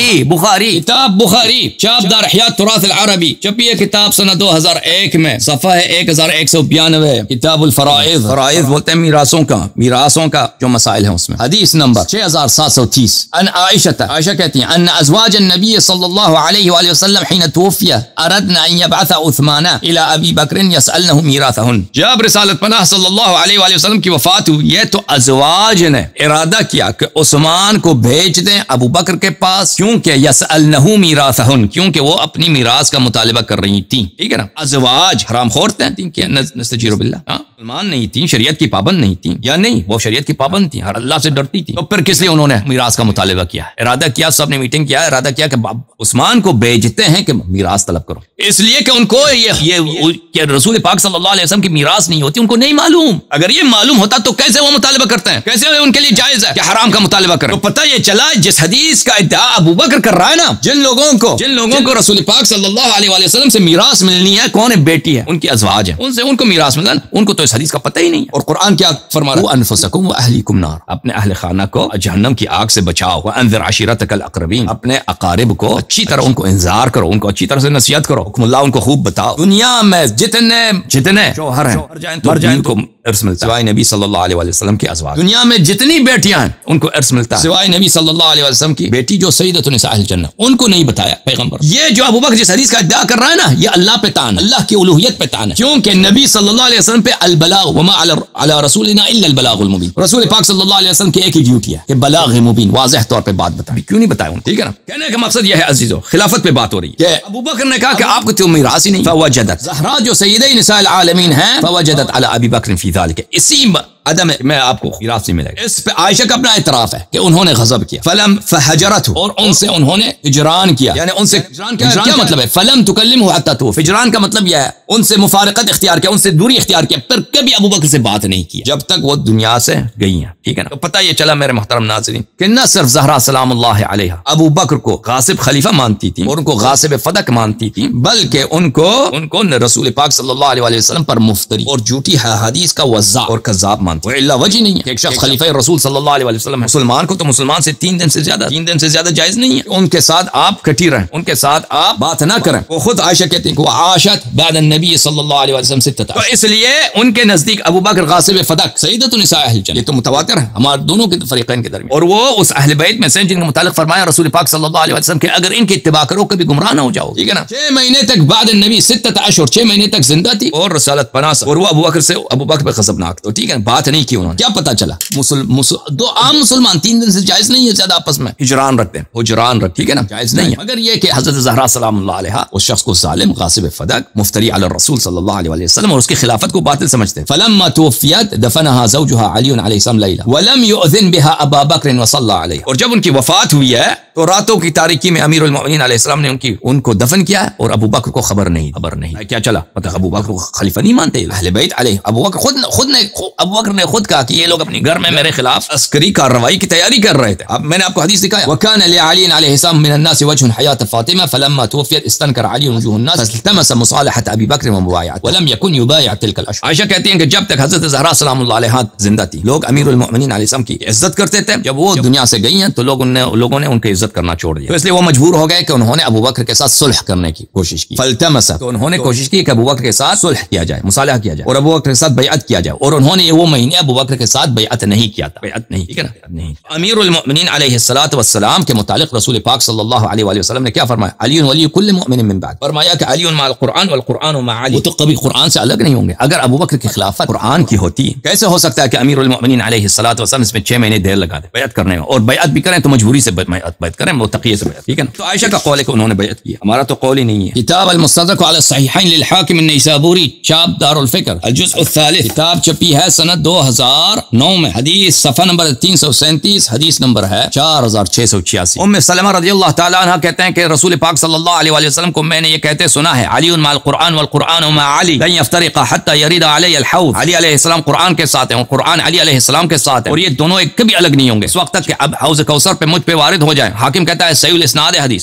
[SPEAKER 1] کتاب بخاری، چاپ دار احیاء تراث العربی، چھپی ہے کتاب سنہ 2001 میں، صفحہ ہے 1192، کتاب الفرائض، فرائض بولتے ہیں میراثوں کا جو مسائل ہیں، اس میں حدیث نمبر 6730 ان عائشہ کہتی ہیں ان ازواج النبی صلی اللہ علیہ وآلہ وسلم حين توفی اردنا ان يبعث عثمان الى ابی بکر يسألنه میراثهن۔ جب رسالت پناہ صلی اللہ علیہ وآلہ وسلم کی وفات ہوئی ہے تو ازواج نے ارادہ کیا کہ عثمان کو بھیج دیں ابو بکر کے پاس، کیونکہ یسألنه میراثهن، کیونکہ وہ اپنی میراث کا مطالبہ کر رہی تھیں، ٹھیک ہے نا۔ ازواج حرام خور تھیں کہ نستجیر باللہ، مسلمان نہیں تھیں، شریعت کی پابند نہیں تھیں، یا نہیں وہ شریعت کی پابند تھیں، ہر اللہ سے ڈرتی تھیں، تو پھر کس لیے انہوں نے میراث کا مطالبہ کیا، ارادہ کیا، سب نے میٹنگ کیا، ارادہ کیا کہ عثمان کو بھیجتے ہیں کہ میراث طلب کرو، اس لیے کہ ان کو یہ رسول پاک صلی اللہ علیہ وسلم کی میراث نہیں ہوتی، ان کو نہیں معلوم۔ اگر یہ معلوم ہوتا تو کیسے وہ مطالبہ کرتے ہیں، کیسے ان کے لیے جائز ہے کہ حرام کا مطالبہ کریں؟ تو پتہ یہ چلا جس حدیث کا ادعا ابو بکر کر رہا ہے نا، جن لوگوں کو رسول پاک صلی اللہ علیہ وآلہ وسلم سے میراث ملنی ہے، کون ہے؟ بیٹی ہے، ان کی ازواج ہیں، ان کو میراث ملنا، ان کو تو اس حدیث کا پتہ ہی نہیں۔ اور قرآن کیا فرما رہا ہے؟ انفسکم واہلیکم نار، اپنے اہل خانہ کو جہنم کی آگ سے بچاؤ، وانذر عشیرتک الاقربین، اپنے اقارب کو اچھی طرح ان کو انذار کرو، ان کو اچھی طرح سے نصیحت کرو، حکم اللہ ان کو خوب بتاؤ۔ دنیا میں جتنے شوہر ہیں مر جائیں تو ارث ملتا ہے، سوائے نبی صلی اللہ علیہ وسلم کی ازواج۔ دنیا میں جتنی بیٹیاں ہیں ان کو ارث ملتا ہے، سوائے نبی صلی اللہ علیہ وسلم کی بیٹی جو سیدۃ نساء اہل الجنہ، ان کو نہیں بتایا پیغمبر۔ یہ جو ابو بکر جس حدیث کا ادعا کر رہا ہے نا، یہ اللہ پہ تان، اللہ کی الوہیت پہ تان ہے، کیونکہ نبی صلی اللہ علیہ وسلم پہ البلاغ وما علی رسولنا الا البلاغ المبین، رسول پاک صلی اللہ علیہ وسلم کی ایک ہی ڈیوٹی ہے کہ بلاغ مبین، واضح طور پہ بات بتائیں۔ کیوں نہیں بتایا؟ ٹھیک ہے نا، کہنے کا مقصد یہ ہے عزیزو، خلافت پہ بات ہو رہی ہے۔ ابو بکر نے کہا کہ آپ کو تو میراث ہی نہیں، فوجدت زہرا جو سیدہ نساء العالمین ہیں، فوجدت علی ابی بکر فی ذلک، اسی عدم میں آپ کو میراث نہیں ملے گا۔ اس پہ عائشہ کا اپنا اعتراف ہے کہ انہوں نے غضب کیا، فلم فہجرت، اور ان سے انہوں نے ہجران کیا، یعنی ان سے کیا مطلب ہے؟ فلم تکلمہ حتی توفی، ہجران کا مطلب یہ ہے ان سے مفارقت اختیار کیا، ان سے دوری اختیار کیا، پھر کبھی ابو بکر سے بات نہیں کی جب تک وہ دنیا سے گئی ہیں، ٹھیک ہے نا۔ تو پتہ یہ چلا میرے محترم ناظرین کہ نہ صرف زہرا سلام اللہ علیہا ابو بکر کو غاصب خلیفہ مانتی تھی اور ان کو غاصب فدق مانتی تھی، بلکہ ان کو رسول پاک صلی اللہ علیہ وسلم پر مفتری اور جھوٹی حدیث کا وضاع اور کذاب مانتی، اللہ وجہ نہیں کہ ایک شخص خلیفہ رسول صلی اللہ علیہ وسلم ہے، مسلمان کو تو مسلمان سے 3 دن سے زیادہ جائز نہیں ہے، ان کے ساتھ آپ کٹی رہیں، ان کے ساتھ آپ بات نہ کریں۔ وہ خود عائشہ کہتی ہیں کہ وہ عاشت بعد النبی صلی اللہ علیہ وسلم 6 تو اس لیے ان کے نزدیک ابو بکر غاصب فدق، سیدۃ نساء اہل الجنہ، یہ تو متواتر ہے ہمارے دونوں کے فریقین کے درمیان، اور وہ اس اہل بیت میں سے جن کے متعلق فرمایا رسول پاک صلی اللہ علیہ وسلم کہ اگر ان کی اتباع کرو کبھی گمراہ نہ ہو جاؤ، ٹھیک ہے نا۔ 6 مہینے تک بعد النبی 6 اشہر، 6 مہینے تک زندہ تھی اور رسالت پناہ، اور وہ ابو بکر پہ غضبناک تو، ٹھیک ہے، بات نہیں کی انہوں نے۔ کیا پتہ چلا؟ دو عام مسلمان 3 دن سے جائز نہیں ہے زیادہ آپس میں ہجران رکھتے ہیں، ٹھیک ہے نا، جائز نہیں ہے، مگر یہ کہ حضرت زہرا سلام اللہ علیہا اس شخص کو ظالم، غاصب فدق، مفتری علی الرسول صلی اللہ علیہ وسلم اور اس کی خلافت کو باطل سمجھتے۔ فلما توفیت دفنها زوجها علی علیہ السلام لیلا ولم یؤذن بها ابا بکر وصلی علیہ، اور جب ان کی وفات ہوئی ہے تو راتوں کی تاریکی میں امیر المؤمنین علیہ السلام نے ان کو دفن کیا اور ابو بکر کو خبر نہیں کیا چلا، مطلب ابو بکر کو خلیفہ نہیں مانتے اہل بیت علیہ. ابو بکر نے خود کہا کہ یہ لوگ اپنے گھر میں میرے خلاف عسکری کارروائی کی تیاری کر رہے تھے. اب میں نے آپ کو حدیث دکھایا، وكان لعلي عليه السلام من الناس وجه حياة فاطمة فلما توفيت استنكر علي وجوه الناس فالتمس مصالحة ابي بکر ومبايعته ولم يكن يبايع تلك الاشهر. عائشہ کہتی ہیں کہ جب تک حضرت زہرا سلام اللہ علیہا زندہ تھی لوگ امیر المؤمنین علیہ السلام کی عزت کرتے تھے. جب وہ دنیا سے گئی ہیں تو لوگوں نے ان کی عزت کرنا چھوڑ دیا، تو اس لیے وہ مجبور ہو گئے کہ انہوں نے ابو بکر کے ساتھ صلح کرنے کی کوشش کی. فالتمس، تو انہوں نے کوشش کی کہ ابو بکر کے ساتھ صلح کیا جائے، مصالحہ کیا جائے اور ابو بکر کے ساتھ بیعت کیا جائے، اور انہوں نے وہ مہینے ابو بکر کے ساتھ بیعت نہیں کیا تھا. بیعت نہیں، ٹھیک ہے نا، نہیں. امیر المؤمنین علیہ الصلوۃ والسلام کے متعلق رسول پاک صلی اللہ علیہ وآلہ وسلم نے کیا فرمایا؟ علی ولی کل مؤمن من بعد، فرمایا کہ علی مع القرآن والقرآن مع علی، وہ تو کبھی قرآن سے الگ نہیں ہوں گے. اگر ابو بکر کی خلافت قرآن کی ہوتی کیسے ہو سکتا ہے کہ امیر المؤمنین علیہ الصلوۃ والسلام اس میں 6 مہینے دیر لگا دے بیعت کرنے میں، اور بیعت بھی کریں تو مجبوری سے بیعت کریں، وہ تقیہ سے بیعت، ٹھیک ہے نا. تو عائشہ کا قول ہے کہ انہوں نے بیعت کی، ہمارا تو قول ہی نہیں ہے. کتاب المستدرک علی الصحیحین للحاکم النیسابوری، چھاپ دار الفکر، الجزء الثالث، کتاب چھپی ہے سنہ 2009 میں، حدیث صفحہ نمبر 337، حدیث نمبر ہے 4686. ام سلمہ رضی اللہ تعالی عنہ کہتے ہیں کہ رسول پاک صلی اللہ علیہ وآلہ وسلم کو میں نے یہ کہتے سنا ہے، علی مع القرآن والقرآن مع علی لن یفترقا حتی یرد علی الحوض. علی علیہ السلام قرآن کے ساتھ ہیں اور قرآن علی علیہ السلام کے ساتھ ہے، اور یہ دونوں ایک کبھی الگ نہیں ہوں گے اس وقت تک کہ اب حوض کوثر پہ مجھ پہ وارد ہو جائیں. حاکم کہتا ہے صحیح الاسناد حدیث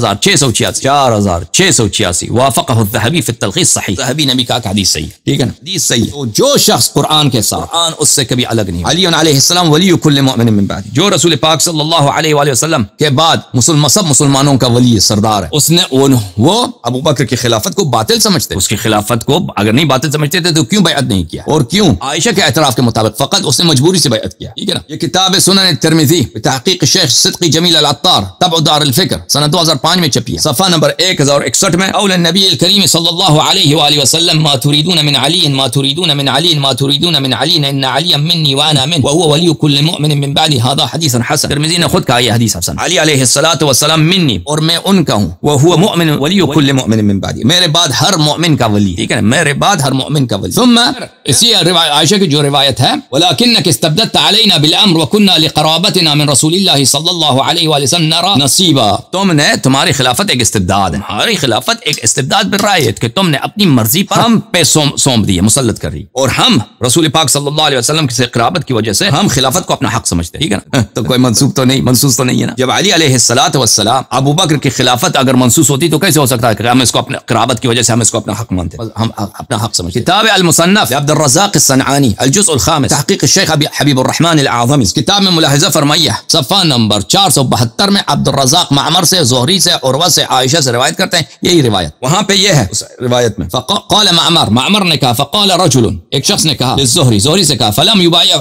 [SPEAKER 1] 4686 وافقہ الذہبی فی التلخیص صحیح. ذہبی نے بھی کہا کہ حدیث صحیح، ٹھیک ہے نا، حدیث صحیح. تو جو شخص قرآن کے ساتھ، قرآن اس سے کبھی الگ نہیں. علی علیہ السلام ولی کل مؤمن من بعد، جو رسول پاک صلی اللہ علیہ وآلہ وسلم کے بعد سب مسلمانوں کا ولی سردار ہے. اس نے وہ ابو بکر کی خلافت کو باطل سمجھتے، اس کی خلافت کو اگر نہیں باطل سمجھتے تھے تو کیوں بیعت نہیں کیا؟ اور کیوں؟ عائشہ کے اعتراف کے مطابق فقط اس نے مجبوری سے بیعت کیا، ٹھیک ہے نا. یہ کتاب سنن الترمذی بتحقیق شیخ صدقی جمیل العطار، طبع دار الفکر، سنہ 2005 میں چھپی ہے، صفحہ نمبر 1061 میں. اول النبی الکریم صلی اللہ علیہ وآلہ وسلم ما تريدون من علی ما تريدون من علی ما تريدون من علی ان علی منی وانا منه وهو ولی كل مؤمن من بعد. هذا حدیث حسن. ترمذی نے خود کہا یہ حدیث حسن. علی علیہ الصلوۃ والسلام منی، اور میں ان کا ہوں، وهو مؤمن ولی كل مؤمن من بعد، میرے بعد ہر مؤمن کا ولی، ٹھیک ہے نا، میرے بعد ہر مؤمن کا ولی. ثم اسی عائشہ کی جو روایت ہے، ولكنك استبددت علينا بالامر وكنا لقرابتنا من رسول الله صلی اللہ علیہ وآلہ وسلم نرى نصیبا. تم نے، تمہاری خلافت ایک استبداد ہے، ہماری خلافت ایک استبداد بالرایت کہ تم نے اپنی مرضی پر ہم پہ سونپ دی ہے، مسلط کر رہی، اور ہم رسول پاک صلی اللہ علیہ وسلم سے قرابت کی وجہ سے ہم خلافت کو اپنا حق سمجھتے ہیں، ٹھیک ہے نا. تو کوئی منسوخ تو نہیں ہے نا. جب علی علیہ الصلوۃ والسلام ابو بکر کی خلافت اگر منسوخ ہوتی تو کیسے ہو سکتا ہے کہ ہم اس کو اپنے قرابت کی وجہ سے ہم اس کو اپنا حق مانتے ہیں، ہم اپنا حق سمجھتے. کتاب المصنف عبد الرزاق الصنعانی، الجزء الخامس، تحقیق الشیخ حبیب الرحمن العظمی، اس کتاب میں ملاحظہ فرمائیے صفحہ نمبر 472 میں عبد الرزاق معمر سے، زہری سے، عروہ سے، عائشہ سے روایت کرتے ہیں یہی روایت. وہاں پہ یہ ہے اس روایت میں، فقال معمر نے کہا، فقال رجل، ایک شخص نے کہا، زہری سے کہا، فلم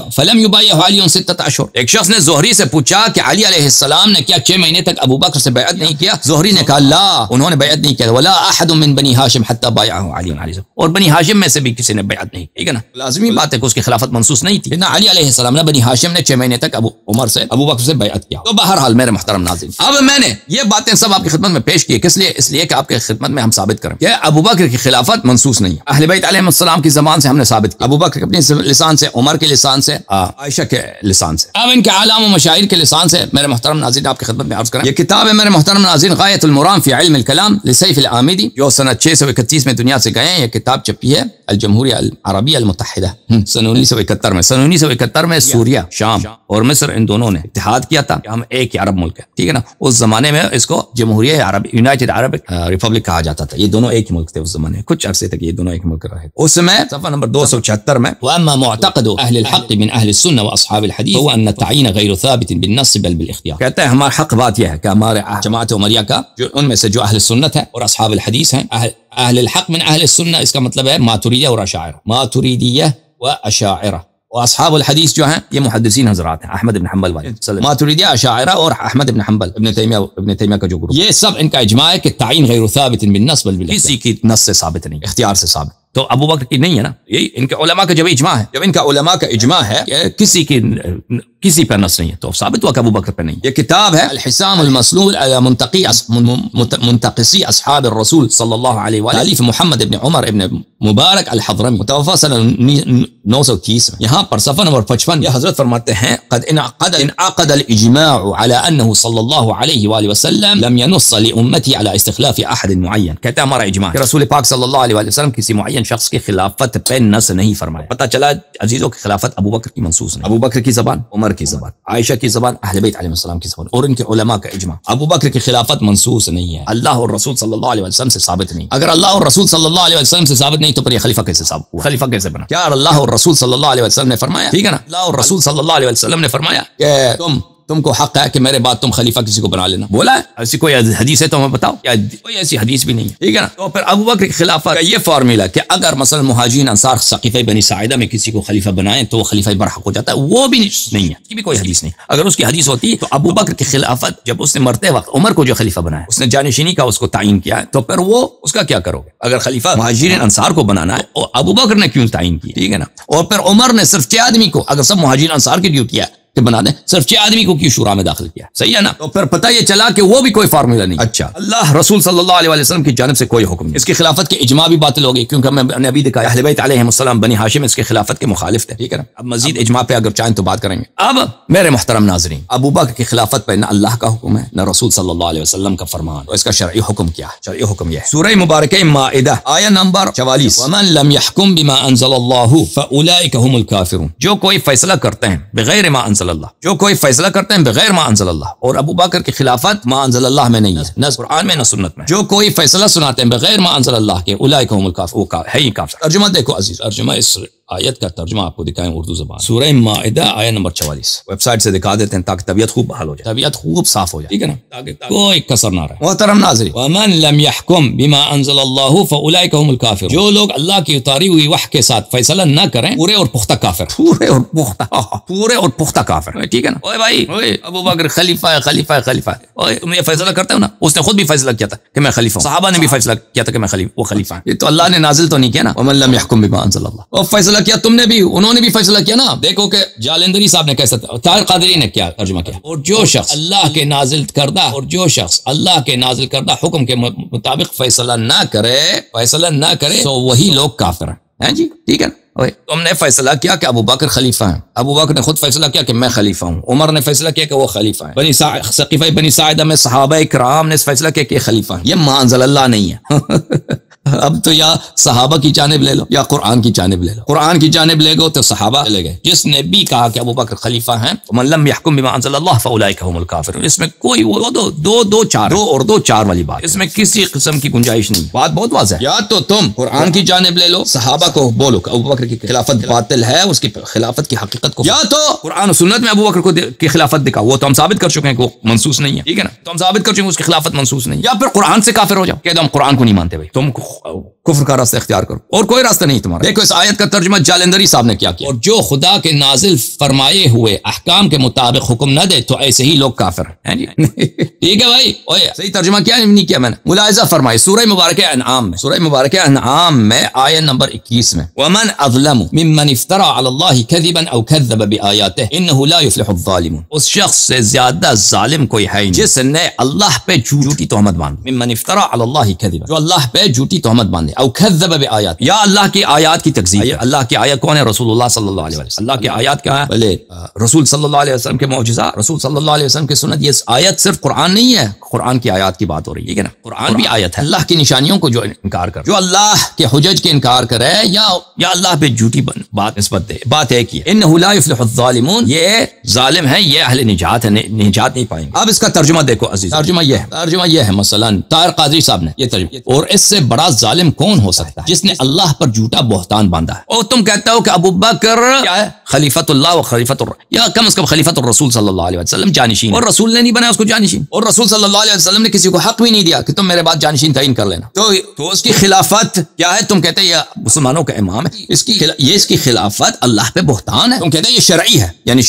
[SPEAKER 1] یبایع علی 6 اشہر. ایک شخص نے زہری سے پوچھا کہ علی علیہ السلام نے کیا 6 مہینے تک ابو بکر سے بیعت نہیں کیا؟ زہری نے کہا لا، انہوں نے بیعت نہیں کیا. ولا احد من بنی ہاشم حتى بايعه علی علیہ السلام، اور بنی ہاشم میں سے بھی کسی نے بیعت نہیں، ٹھیک ہے نا. لازمی بات ہے کہ اس کی خلافت منسوخ نہیں تھی، نہ علی علیہ السلام نے بنی ہاشم نے 6 مہینے تک ابو بکر سے بیعت کیا. تو بہرحال میرے محترم ناظرین، اب میں نے یہ باتیں سب آپ کی خدمت میں پیش کی، کس لیے؟ اس لیے کہ آپ کی خدمت میں ہم ثابت کریں کہ ابو بکر کی خلافت منسوخ نہیں ہے. اہل بیت علیہ السلام کی زبان سے ہم نے ثابت کیا، ابو بکر اپنے لسان سے، عمر کے لسان سے، عائشہ کے لسان سے، اب ان کے اعلام و مشاہیر کے لسان سے میرے محترم ناظرین آپ کی خدمت میں عرض کریں. یہ کتاب ہے میرے محترم ناظرین غایۃ المرام فی علم الکلام لسیف العامدی، جو سنہ 631 میں دنیا سے گئے ہیں. یہ کتاب چھپی ہے الجمہوریہ العربیہ المتحدہ سنہ 1971 میں. سنہ 1971 میں سوریہ، شام اور مصر، ان دونوں نے اتحاد کیا تھا کہ ہم ایک ہی عرب ملک ہے، ٹھیک ہے نا. اس زمانے میں اس کو جمہوریہ عرب، یونائٹڈ عرب ریپبلک کہا جاتا تھا. یہ دونوں ایک ہی ملک تھے اس زمانے، کچھ عرصے تک یہ دونوں ایک ملک رہے. اس میں صفحہ نمبر 276 میں، واما معتقد اہل الحق من اہل السنہ واصحاب الحدیث هو ان التعیین غیر ثابت بالنص بل بالاختیار. کہتے ہیں ہمارا حق بات یہ ہے کہ ہمارے جماعت عمریہ کا جو ان میں سے جو اہل سنت ہے اور اصحاب الحدیث ہیں، اہل الحق من اہل السنہ، اس کا مطلب ہے ماتریدیہ اور اشاعرہ، ماتریدیہ و اشاعرہ. واصحاب الحدیث جو ہیں یہ محدثین حضرات ہیں، احمد بن حنبل والے، ماتریدیہ، اشاعرہ اور احمد بن حنبل، ابن تیمیہ کا جو گروپ، یہ سب ان کا اجماع ہے کہ تعین غیر ثابت بالنص بل بالاختیار، کسی کی نص سے ثابت نہیں، اختیار سے ثابت. تو ابو بکر کی نہیں ہے نا، یہی ان کے علماء کا جب اجماع ہے، جب ان کا علماء کا اجماع ہے کہ کسی پر نص نہیں ہے، تو ثابت ہوا کہ ابو بکر پہ نہیں۔ یہ کتاب ہے الحسام المسلول علی منتقصی اصحاب الرسول صلی اللہ علیہ وآلہ، تالیف محمد ابن عمر ابن مبارک الحضرمی، متوفی سنہ 930۔ یہاں پر صفحہ نمبر 55 یہ حضرت فرماتے ہیں قد انعقد الاجماع على انه صلی اللہ علیہ وآلہ وسلم لم ينص لامتی على استخلاف احد معین، کہتے ہیں ہمارا اجماع کہ رسول پاک صلی اللہ علیہ وآلہ وسلم کسی معین شخص کی خلافت پہ نص نہیں فرمایا۔ پتہ چلا عزیزوں کی خلافت ابو بکر کی منصوص نہیں، ابو بکر کی زبان، عمر کی زبان، عائشہ کی زبان، اہل بیت علیہ السلام کی زبان اور ان کے علماء کا اجماع، ابو بکر کی خلافت منصوص نہیں ہے، اللہ اور رسول صلی اللہ علیہ وسلم سے ثابت نہیں۔ اگر اللہ اور رسول صلی اللہ علیہ وسلم سے ثابت نہیں تو پھر یہ خلیفہ کیسے ثابت ہوا؟ خلیفہ کیسے بنا؟ کیا اللہ اور رسول صلی اللہ علیہ وسلم نے فرمایا، ٹھیک ہے نا، اللہ اور رسول صلی اللہ علیہ وسلم نے فرمایا کہ تم کو حق ہے کہ میرے بعد تم خلیفہ کسی کو بنا لینا، بولا ہے؟ ایسی کوئی حدیث ہے تو ہمیں بتاؤ، کیا کوئی ایسی حدیث بھی نہیں ہے، ٹھیک ہے نا۔ تو پھر ابو بکر کی خلافت کا یہ فارمولا کہ اگر مثلا مہاجرین انصار ثقیفہ بنی ساعدہ میں کسی کو خلیفہ بنائیں تو وہ خلیفہ برحق ہو جاتا ہے، وہ بھی نہیں ہے، اس کی بھی کوئی حدیث نہیں۔ اگر اس کی حدیث ہوتی تو ابو بکر کی خلافت جب اس نے مرتے وقت عمر کو جو خلیفہ بنایا، اس نے جانشینی کا اس کو تعین کیا ہے، تو پھر وہ اس کا کیا کرو گے؟ اگر خلیفہ مہاجرین انصار کو بنانا ہے اور ابو بکر نے کیوں تعین کی، ٹھیک ہے نا، اور پھر عمر نے صرف 6 آدمی کو، اگر سب مہاجرین انصار کی ڈیوٹی ہے کہ بنا دیں، صرف 6 آدمی کو کیوں شورا میں داخل کیا؟ صحیح ہے نا؟ تو پھر پتہ یہ چلا کہ وہ بھی کوئی فارمولا نہیں۔ اچھا، اللہ رسول صلی اللہ علیہ وسلم کی جانب سے کوئی حکم نہیں، اس کی خلافت کے اجماع بھی باطل ہو گئی، کیونکہ میں نے ابھی دکھایا اہل بیت علیہ السلام بنی ہاشم اس کی خلافت کے مخالف تھے، ٹھیک ہے نا۔ اب مزید اجماع پہ اگر چاہیں تو بات کریں گے۔ اب میرے محترم ناظرین، ابو بکر کی خلافت پہ نہ اللہ کا حکم ہے نہ رسول صلی اللہ علیہ وسلم کا فرمان، تو اس کا شرعی حکم کیا ہے؟ شرعی حکم یہ ہے، سورہ مبارکہ مائدہ آیہ نمبر 44، ومن لم يحكم بما انزل اللہ فاولئک هم الکافرون، جو کوئی فیصلہ کرتے ہیں بغیر ما انزل اللہ، جو کوئی فیصلہ کرتے ہیں بغیر ما انزل اللہ، اور ابو بکر کی خلافت ما انزل اللہ میں نہیں ہے، نہ قرآن میں نہ سنت میں، جو کوئی فیصلہ سناتے ہیں بغیر ما انزل اللہ کے اولئک هم الکافرون، وہ ہے ہی کافر۔ ترجمہ دیکھو عزیز، ترجمہ اس آیت کا ترجمہ آپ کو دکھائیں اردو زبان، سورہ مائدہ آیہ نمبر 44، ویب سائٹ سے دکھا دیتے ہیں تاکہ طبیعت خوب بحال ہو جائے، طبیعت خوب صاف ہو جائے، ٹھیک ہے نا، تاکہ کوئی کسر نہ رہے۔ محترم ناظرین، ومن لم يحكم بما انزل اللہ فاولئک هم الکافرون، جو لوگ اللہ کی اتاری ہوئی وحی کے ساتھ فیصلہ نہ کریں پورے اور پختہ کافر، پورے اور پختہ کافر، ٹھیک ہے نا۔ اوے بھائی، اوے ابو بکر خلیفہ ہے، خلیفہ ہے، خلیفہ ہے، اوے تم یہ فیصلہ کرتے ہو نا، اس نے خود بھی فیصلہ کیا تھا کہ میں خلیفہ ہوں، صحابہ نے بھی فیصلہ کیا تھا کہ میں خلیفہ، وہ خلیفہ ہے، یہ تو اللہ نے نازل تو نہیں کیا نا، ومن لم يحكم بما انزل اللہ، اور فیصلہ کیا تم نے بھی، انہوں نے بھی فیصلہ کیا نا۔ دیکھو کہ جالندری صاحب نے کیسا، طاہر قادری نے کیا ترجمہ کیا، اور جو شخص اللہ کے نازل کردہ حکم کے مطابق فیصلہ نہ کرے تو وہی لوگ کافر ہیں، جی ٹھیک ہے نا۔ تم نے فیصلہ کیا کہ ابو بکر خلیفہ ہیں، ابو بکر نے خود فیصلہ کیا کہ میں خلیفہ ہوں، عمر نے فیصلہ کیا کہ وہ خلیفہ ہیں، ثقیفہ بنی ساعدہ میں صحابہ کرام نے فیصلہ کیا کہ خلیفہ ہیں، یہ ما انزل اللہ نہیں ہے۔ اب تو یا صحابہ کی جانب لے لو یا قرآن کی جانب لے لو، قرآن کی جانب لے گو تو صحابہ لے گئے، جس نے بھی کہا کہ ابو بکر خلیفہ ہیں، ومن لم يحكم بما انزل اللہ فاولئک هم الکافرون، اس میں کوئی وہ دو اور چار والی بات، اس میں کسی قسم کی گنجائش نہیں، بات بہت واضح ہے۔ یا تو تم قرآن کی جانب لے لو، صحابہ کو بولو کہ ابو بکر کی خلافت باطل ہے، اس کی خلافت کی حقیقت کو، یا تو قرآن و سنت میں ابو بکر کی خلافت دکھاؤ، وہ تو ہم ثابت کر چکے ہیں کہ وہ منسوخ نہیں ہے، ٹھیک ہے نا، تو ہم ثابت کر چکے ہیں اس کی خلافت منسوخ نہیں، یا پھر قرآن سے کافر ہو جاؤ کہ ہم قرآن کو نہیں مانتے، بھائی تم کفر کا راستہ اختیار کرو اور کوئی راستہ نہیں تمہارا۔ دیکھو اس آیت کا ترجمہ جالندری صاحب نے کیا کیا، اور جو خدا کے نازل فرمائے ہوئے احکام کے مطابق حکم نہ دے تو ایسے ہی لوگ کافر ہیں، جی ٹھیک ہے بھائی۔ اوے صحیح ترجمہ کیا نہیں کیا میں نے، ملاحظہ فرمائے سورہ مبارکہ انعام میں آیت نمبر 21 میں، ومن اظلم ممن افترى على الله كذبا او كذب بآياته انه لا يفلح الظالمون، اس شخص سے زیادہ ظالم کوئی ہے نہیں جس نے اللہ پہ جھوٹی تہمت باندھی، ممن افترى على الله كذبا، جو اللہ پہ جھوٹی تہمت باندھے، او کذب بآیات، یا اللہ کی آیات کی تکذیب۔ اللہ کی آیت کون ہے؟ رسول اللہ صلی اللہ علیہ وسلم۔ اللہ کی آیات کیا ہے؟ بھلے رسول صلی اللہ علیہ وسلم کے معجزہ، رسول صلی اللہ علیہ وسلم کی سنت، یہ آیت صرف قرآن نہیں ہے، قرآن کی آیات کی بات ہو رہی ہے نا، قرآن بھی آیت ہے، اللہ کی نشانیوں کو جو انکار کرے، جو اللہ کے حجج کے انکار کرے یا اللہ پہ جھوٹی بات نسبت دے، بات ایک ہی ہے، انہ لا یفلح الظالمون، یہ ظالم ہے، یہ اہل نجات ہے، نجات نہیں پائیں گے۔ اب اس کا ترجمہ دیکھو عزیز، ترجمہ یہ ہے مثلا طاہر قادری صاحب نے یہ ترجمہ، اور اس سے بڑا ظالم کون ہو سکتا ہے جس نے اللہ پر جھوٹا بہتان باندھا ہے، اور تم کہتے ہو کہ ابو بکر کیا ہے؟ خلیفۃ اللہ و خلیفۃ یا کم از کم خلیفۃ الرسول صلی اللہ علیہ وسلم جانشین، اور رسول نے نہیں بنایا اس کو جانشین، اور رسول صلی اللہ علیہ وسلم نے کسی کو حق بھی نہیں دیا کہ تم میرے بعد جانشین تعین کر لینا، تو اس کی خلافت کیا ہے؟ تم کہتے ہیں یہ مسلمانوں کا امام ہے، اس کی خلافت اللہ پہ بہتان ہے، تم کہتے ہیں یہ شرعی ہے، یعنی شریعت میں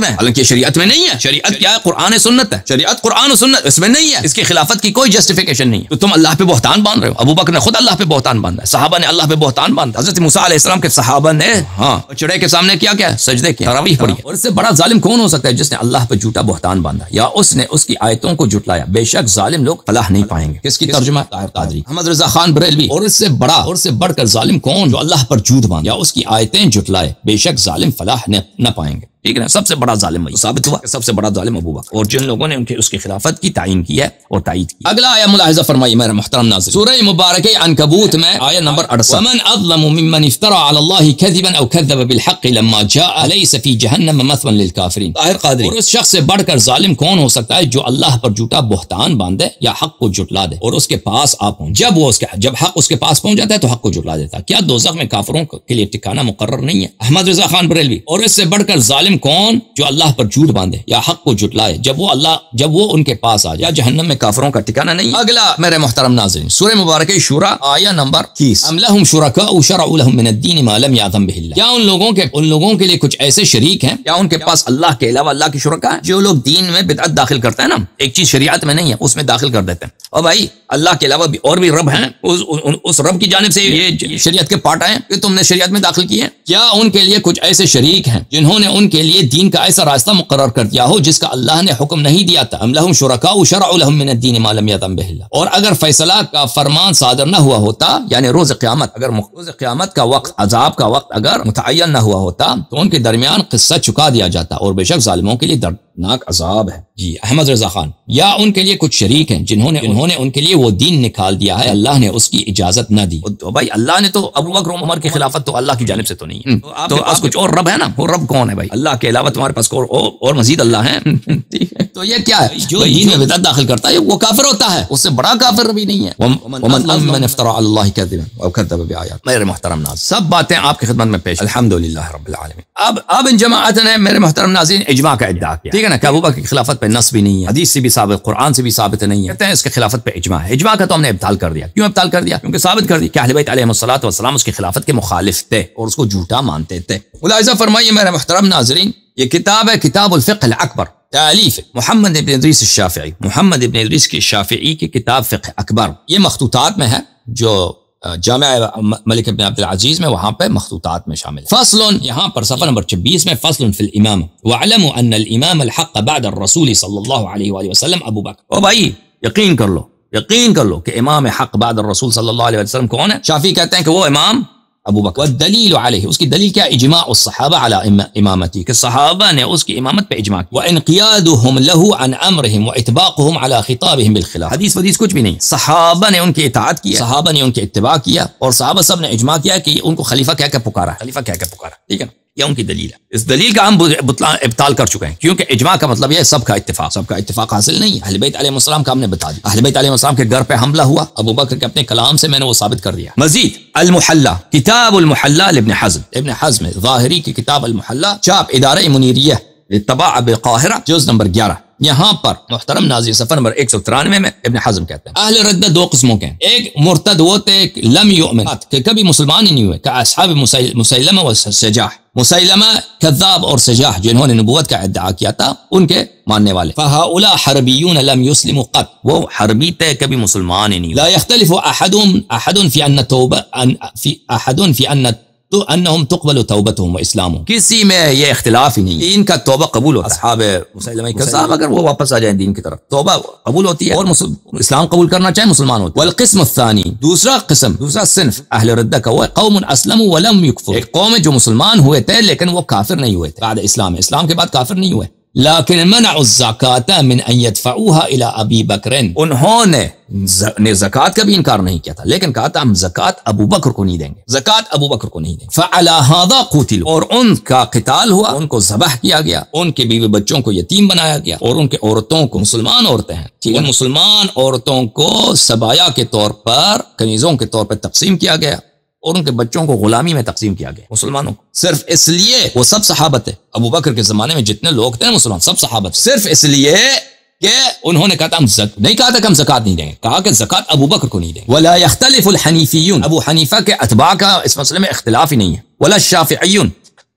[SPEAKER 1] ہے، حالانکہ شریعت میں نہیں ہے. شریعت کیا ہے؟ قرآن سنت ہے. شریعت قرآن و سنت، اس میں نہیں ہے. اس کی خلافت کی کوئی جسٹیفیکیشن نہیں ہے. تو تم اللہ پہ بہتان باندھ رہے ہو. ابو بکر نے خود اللہ پہ بہتان باندھا ہے، صحابہ نے اللہ پہ بہتان باندھا. حضرت موسیٰ علیہ السلام کے صحابہ نے چڑے کے سامنے کیا کیا سجدے کیا، تراویح پڑھی. اور اس سے بڑا ظالم کون ہو سکتا ہے؟ جس نے اللہ پہ جھوٹا بہتان باندھا یا اس نے اس کی آیتوں کو جھٹلایا. بے شک ظالم لوگ فلاح نہیں پائیں گے. کس کی ترجمہ؟ طاہر قادری، احمد رضا خان بریلوی. اور اس سے بڑا اور اس سے بڑھ کر ظالم کون؟ جو اللہ پر جھوٹ باندھا یا اس کی آیتیں جھٹلائے. بے شک ظالم فلاح نہ پائیں گے. ٹھیک ہے، سب سے بڑا ظالم وہی ثابت ہوا کہ سب سے بڑا ظالم ابو بکر، اور جن لوگوں نے اس کی خلافت کی تعین کی ہے اور تائید کی. اگلا آیا ملاحظہ فرمائیے میرے محترم ناظرین، سورہ مبارکہ عنکبوت میں آیا نمبر 68، ومن اظلم ممن افترى على الله كذبا او كذب بالحق لما جاء ليس في جهنم مثوى للكافرين. طاہر قادری. اور اس شخص سے بڑھ کر ظالم کون ہو سکتا ہے جو اللہ پر جھوٹا بہتان باندھے یا حق کو جھٹلا دے اور اس کے پاس آ پہنچ. جب حق اس کے پاس پہنچ جاتا ہے تو حق کو جھٹلا دیتا ہے. کیا دوزخ میں کافروں کے لیے ٹھکانہ مقرر نہیں ہے؟ احمد رضا خان بریلوی. اور اس سے بڑھ کر ظالم کون جو اللہ پر جھوٹ باندھے یا حق کو جھٹلائے جب وہ ان کے پاس آ جائے. جہنم میں کافروں کا ٹھکانہ نہیں. اگلا میرے محترم ناظرین، سورہ مبارکہ شورى آیہ نمبر 30، ام لهم شرکاء شرعوا لهم من الدین ما لم یأذن به اللہ. کیا ان لوگوں کے لیے کچھ ایسے شریک ہیں، کیا ان کے پاس اللہ کے علاوہ اللہ کے شرکاء ہیں؟ جو لوگ دین میں بدعت داخل کرتے ہیں نا، ایک چیز شریعت میں نہیں ہے اس میں داخل کر دیتے ہیں. اور بھائی اللہ کے علاوہ بھی اور بھی رب ہیں، اس رب کی جانب سے یہ شریعت کے پارٹ آئے کہ تم نے شریعت میں داخل کیے ہیں. کیا ان کے لیے کچھ ایسے شریک ہیں جنہوں نے ان کے لیے دین کا ایسا راستہ مقرر کر دیا ہو جس کا اللہ نے حکم نہیں دیا تھا؟ ام لهم شرکاء شرعوا لهم من الدین ما لم یأذن به اللہ. اور اگر فیصلہ کا فرمان صادر نہ ہوا ہوتا، یعنی روز قیامت کا وقت، عذاب کا وقت اگر متعین نہ ہوا ہوتا تو ان کے درمیان قصہ چکا دیا جاتا، اور بے شک ظالموں کے لیے دردناک عذاب ہے. جی احمد رضا خان. یا ان کے لیے کچھ شریک ہیں جنہوں نے ان کے لیے وہ دین نکال دیا ہے، اللہ نے اس کی اجازت نہ دی. تو بھائی اللہ نے تو ابو بکر عمر کی خلافت تو اللہ کی جانب سے تو نہیں ہے. تو آپ کچھ اور رب ہے نا، وہ رب کون ہے بھائی؟ اللہ کے علاوہ تمہارے پاس اور مزید اللہ ہیں. تو یہ کیا ہے؟ جو دین میں بدعت داخل کرتا ہے وہ کافر ہوتا ہے، اس سے بڑا کافر بھی نہیں ہے. ومن اظلم من افترى على الله كذبا او كذب بآيات. میرے محترم ناظرین، سب باتیں آپ کی خدمت میں پیش الحمدللہ رب العالمین. اب ان جماعت نے میرے محترم ناظرین اجماع کا ادعا کیا، ٹھیک ہے نا، کہ ابو بکر کی خلافت پہ نص بھی نہیں ہے، حدیث سے بھی ثابت، قرآن سے بھی ثابت نہیں ہے. کہتے ہیں اس کی خلافت پہ اجماع ہے. اجماع کا تو ہم نے ابطال کر دیا. کیوں ابطال کر دیا؟ کیونکہ ثابت کر دیا کہ اہل بیت علیہم الصلوۃ والسلام اس کی خلافت کے مخالف تھے اور اس کو جھوٹا مانتے تھے. ملاحظہ فرمائیے میرے محترم ناظرین، یہ کتاب ہے کتاب الفقہ الاکبر، تالیف محمد ابن ادریس الشافعی، محمد ابن ادریس کی شافعی کی کتاب فقہ اکبر. یہ مخطوطات میں ہے جو جامعہ ملک ابن عبد العزیز میں، وہاں پہ مخطوطات میں شامل ہے. فصل، یہاں پر صفحہ نمبر 26 میں فصل فی الامام، وَاعْلَمُوا أَنَّ الْإِمَامَ الْحَقَّ بَعْدَ الرَّسُولِ صلی اللہ علیہ وآلہ وسلم ابو بکر. او بھائی یقین کر لو کہ امام حق بعد الرسول صلی اللہ علیہ وسلم کون ہے؟ شافعی کہتے ہیں کہ وہ امام ابو بکر. والدلیل علیہ، اس کی دلیل کیا؟ اجماع الصحابہ علی امامتی، کہ صحابہ نے اس کی امامت پہ اجماع کیا. وانقیادهم له عن امرهم واطباقهم على خطابهم بالخلاف. حدیث کچھ بھی نہیں، صحابہ نے ان کی اطاعت کیا، صحابہ نے ان کی اتباع کیا، اور صحابہ سب نے اجماع کیا کہ ان کو خلیفہ کہہ کے پکارا، ٹھیک ہے. یہ ان کی دلیل ہے. اس دلیل کا ہم ابطال کر چکے ہیں، کیونکہ اجماع کا مطلب یہ ہے سب کا اتفاق حاصل نہیں ہے. اہل بیت علیہ السلام کا ہم نے بتا دیا. اہل بیت علیہ السلام کے گھر پہ حملہ ہوا، ابو بکر کے اپنے کلام سے میں نے وہ ثابت کر دیا. مزید المحلہ، کتاب المحلہ لابن حزم، ابن حزم ظاہری کی کتاب المحلہ، چاپ ادارہ منیریہ للطباعہ بالقاہرہ، جز نمبر 11. یہاں پر محترم ناظرین صفحہ نمبر 193 میں ابن حزم کہتے ہیں اہل ردہ دو قسموں کے ہیں. ایک مرتد وہ تھے لم یؤمن، کہ کبھی مسلمان ہی نہیں ہوئے، کہ اصحاب مسیلمہ و سجاح، مسیلمہ کذاب اور سجاح جنہوں نے نبوت کا ادعا کیا تھا ان کے ماننے والے. فہؤلاء حربیون لم یسلموا قط، وہ حربی تھے کبھی مسلمان ہی نہیں ہوئے. لا یختلف احد فی ان توبہ فی ان تو انہم تقبل توبتہم و اسلامہم، کسی میں یہ اختلاف ہی نہیں، ان کا توبہ قبول ہوتا ہے. اصحاب مسیلمہ کذاب اگر وہ واپس آ جائیں دین کی طرف، توبہ قبول ہوتی ہے، اور اسلام قبول کرنا چاہیں مسلمان ہوتے ہیں. والقسم الثانی، دوسرا صنف اہل ردہ کا وہ قوم اسلموا ولم یکفروا، ایک قوم جو مسلمان ہوئے تھے لیکن وہ کافر نہیں ہوئے تھے بعد اسلام کے بعد کافر نہیں ہوئے. لیکن منعوا الزکاة من ان يدفعوها الى ابی بکر، انہوں نے زکات کا بھی انکار نہیں کیا تھا لیکن کہا تھا ہم زکات ابو بکر کو نہیں دیں گے. فعلى هذا قتلوا، اور ان کا قتال ہوا، ان کو ذبح کیا گیا، ان کے بیوی بچوں کو یتیم بنایا گیا، اور ان کے عورتوں کو، مسلمان عورتیں ہیں ٹھیک ہے، مسلمان عورتوں کو سبایا کے طور پر، کنیزوں کے طور پر تقسیم کیا گیا، اور ان کے بچوں کو غلامی میں تقسیم کیا گیا مسلمانوں کو، صرف اس لیے وہ سب صحابہ تھے. ابو بکر کے زمانے میں جتنے لوگ تھے مسلمان سب صحابہ تھے، صرف اس لیے کہ انہوں نے کہا تھا نہیں کہا تھا کہ ہم زکات نہیں دیں گے، کہا کہ زکات ابو بکر کو نہیں دیں گے. ولا يختلف الحنیفیون، ابو حنیفہ کے اتباع کا اس مسئلے میں اختلاف ہی نہیں ہے. ولا الشافعیون،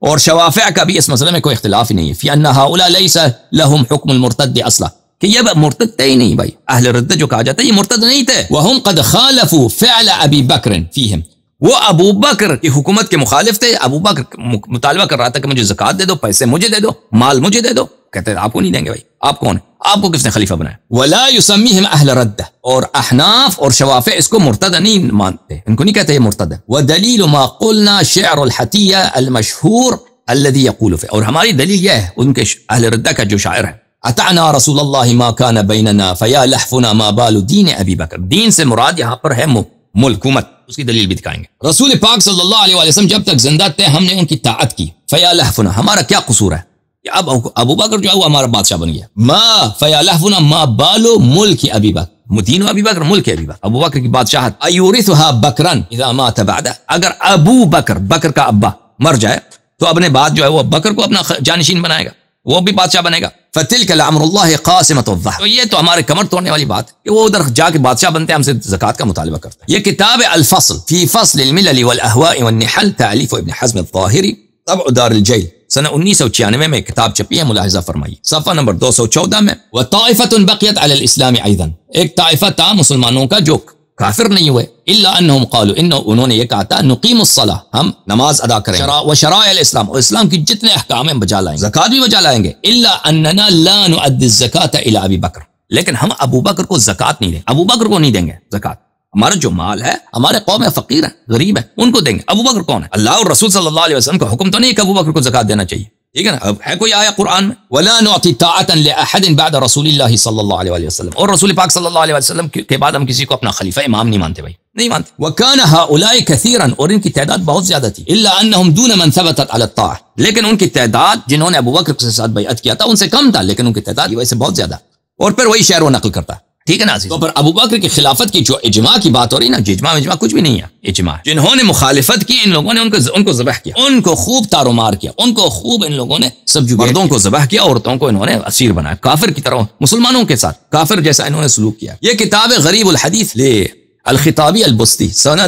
[SPEAKER 1] اور شوافع کا بھی اس مسئلے میں کوئی اختلاف ہی نہیں ہے، فی ان ہؤلاء لیس لهم حکم المرتد اصلا، کہ یہ مرتد تھے ہی نہیں بھائی، اہل ردت جو کہا جاتا ہے یہ مرتد نہیں تھے. وهم قد خالفوا فعل ابی بکر فیہم، وہ ابو بکر کی حکومت کے مخالف تھے. ابو بکر مطالبہ کر رہا تھا کہ مجھے زکوٰۃ دے دو، پیسے مجھے دے دو، مال مجھے دے دو. کہتے ہیں آپ کو نہیں دیں گے بھائی، آپ کون ہیں؟ آپ کو کس نے خلیفہ بنایا؟ ولا یسمیہم اہل رد، اور احناف اور شوافع اس کو مرتد نہیں مانتے، ان کو نہیں کہتے یہ مرتد ہے. ودلیل ما قلنا شعر الحتیہ المشہور الذي يقول فيه، اور ہماری دلیل یہ ہے ان کے اہل ردہ کا جو شاعر ہے، اتعنا رسول اللہ ما كان بیننا فیا لحفنا ما بال دین ابی بکر. دین سے مراد یہاں پر ہے ملک، حکومت، اس کی دلیل بھی دکھائیں گے. رسول پاک صلی اللہ علیہ وسلم جب تک زندہ تھے ہم نے ان کی طاعت کی. فیا لحفنا، ہمارا کیا قصور ہے؟ اب ابو بکر جو ہے وہ ہمارا بادشاہ بن گیا. ما فیا لحفنا ما بالو ملک ابی بکر، دین ابی بکر، ملک ابی بکر، ابو بکر کی بادشاہت. ایورثها بکرا اذا مات بعده، اگر ابو بکر، بکر کا ابا مر جائے تو اپنے بعد جو ہے وہ بکر کو اپنا جانشین بنائے گا، وہ بھی بادشاہ بنے گا. فتلک لامر اللہ قاسمۃ الظہر، تو یہ تو ہمارے کمر توڑنے والی بات کہ وہ ادھر جا کے بادشاہ بنتے ہیں، ہم سے زکوٰۃ کا مطالبہ کرتے ہیں. یہ کتاب الفصل فی فصل الملل والاہواء والنحل، تالیف ابن حزم الظاہری، طبع دار الجیل، سنہ 1996 میں کتاب چھپی ہے، ملاحظہ فرمائیے صفحہ نمبر 214 میں. وطائفۃ بقیت علی الاسلام ایضا، ایک طائفہ تھا مسلمانوں کا جو کافر نہیں ہوئے. الا انہم قالوا، انہوں نے یہ کہا تھا نقیم الصلاۃ، ہم نماز ادا کریں گے، وشرائع الاسلام، اور اسلام کی جتنے احکام ہیں بجا لائیں گے، زکوٰۃ بھی بجا لائیں گے. الا اننا لا نؤدي الزکاۃ الی ابی بکر، لیکن ہم ابو بکر کو زکوٰۃ نہیں دیں، ابو بکر کو نہیں دیں گے زکوٰۃ. ہمارا جو مال ہے، ہمارے قوم فقیر ہیں، غریب ہیں، ان کو دیں گے. ابو بکر کون ہے؟ اللہ اور رسول صلی اللہ علیہ وسلم کا حکم تو نہیں کہ ابو بکر کو زکوٰۃ دینا چاہیے، ٹھیک ہے نا؟ اب ہے کوئی آیا قرآن میں ولا نعطی طاعۃ لاحد بعد رسول اللہ صلی اللہ علیہ وسلم، اور رسول پاک صلی اللہ علیہ وسلم کے بعد ہم کسی کو اپنا خلیفہ امام نہیں مانتے بھائی، نہیں مانتے. وکان هؤلاء کثیرا، اور ان کی تعداد بہت زیادہ تھی. الا انہم دون من ثبتت علی الطاعہ، لیکن ان کی تعداد جنہوں نے ابو بکر کے ساتھ بیعت کیا تھا ان سے کم تھا، لیکن ان کی تعداد کی وجہ سے بہت زیادہ. اور پھر وہی شعر و نقل کرتا ہے، ٹھیک ہے نا عزیز. تو پر ابو بکر کی خلافت کی جو اجماع کی بات ہو رہی نا، اجماع کچھ بھی نہیں ہے، اجماع جنہوں نے مخالفت کی ان لوگوں نے ان کو ذبح کیا، ان کو خوب تارو مار کیا، ان کو خوب ان لوگوں نے مردوں کو ذبح کیا، عورتوں کو انہوں نے اسیر بنایا، کافر کی طرح مسلمانوں کے ساتھ کافر جیسا انہوں نے سلوک کیا. یہ کتاب غریب الحدیث لے الخطابی البستی، سنہ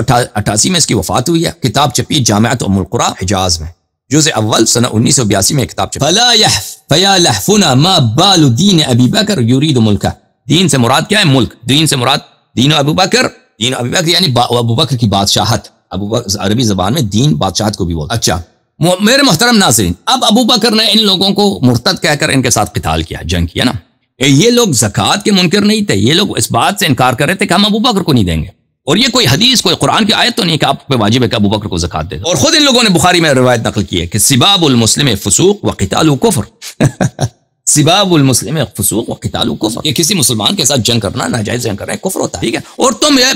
[SPEAKER 1] 388 میں اس کی وفات ہوئی ہے. کتاب چھپی جامعۃ ام القری حجاز میں، جزء اول سنہ 1982 میں کتاب چھپی. فیا لحفنا ما بال دین ابی بکر یرید ملکہ، دین سے مراد کیا ہے؟ ملک. دین سے مراد دین ابو بکر، دین ابو بکر یعنی ابو بکر کی بادشاہت. ابو بکر عربی زبان میں دین بادشاہت کو بھی بولتے. اچھا میرے محترم ناظرین، اب ابو بکر نے ان لوگوں کو مرتد کہہ کر ان کے ساتھ قتال کیا، جنگ کیا نا. یہ لوگ زکوٰۃ کے منکر نہیں تھے، یہ لوگ اس بات سے انکار کر رہے تھے کہ ہم ابو بکر کو نہیں دیں گے. اور یہ کوئی حدیث، کوئی قرآن کی آیت تو نہیں کہ آپ پہ واجب ہے کہ ابو بکر کو زکوٰۃ دے دو. اور خود ان لوگوں نے بخاری میں روایت نقل کی ہے کہ سباب المسلم فسوق وقتال کفر سباب المسلم فسوق وقتال کفر، یہ کسی مسلمان کے ساتھ جنگ کرنا، ناجائز جنگ کرنا کفر ہوتا ہے، ٹھیک ہے. اور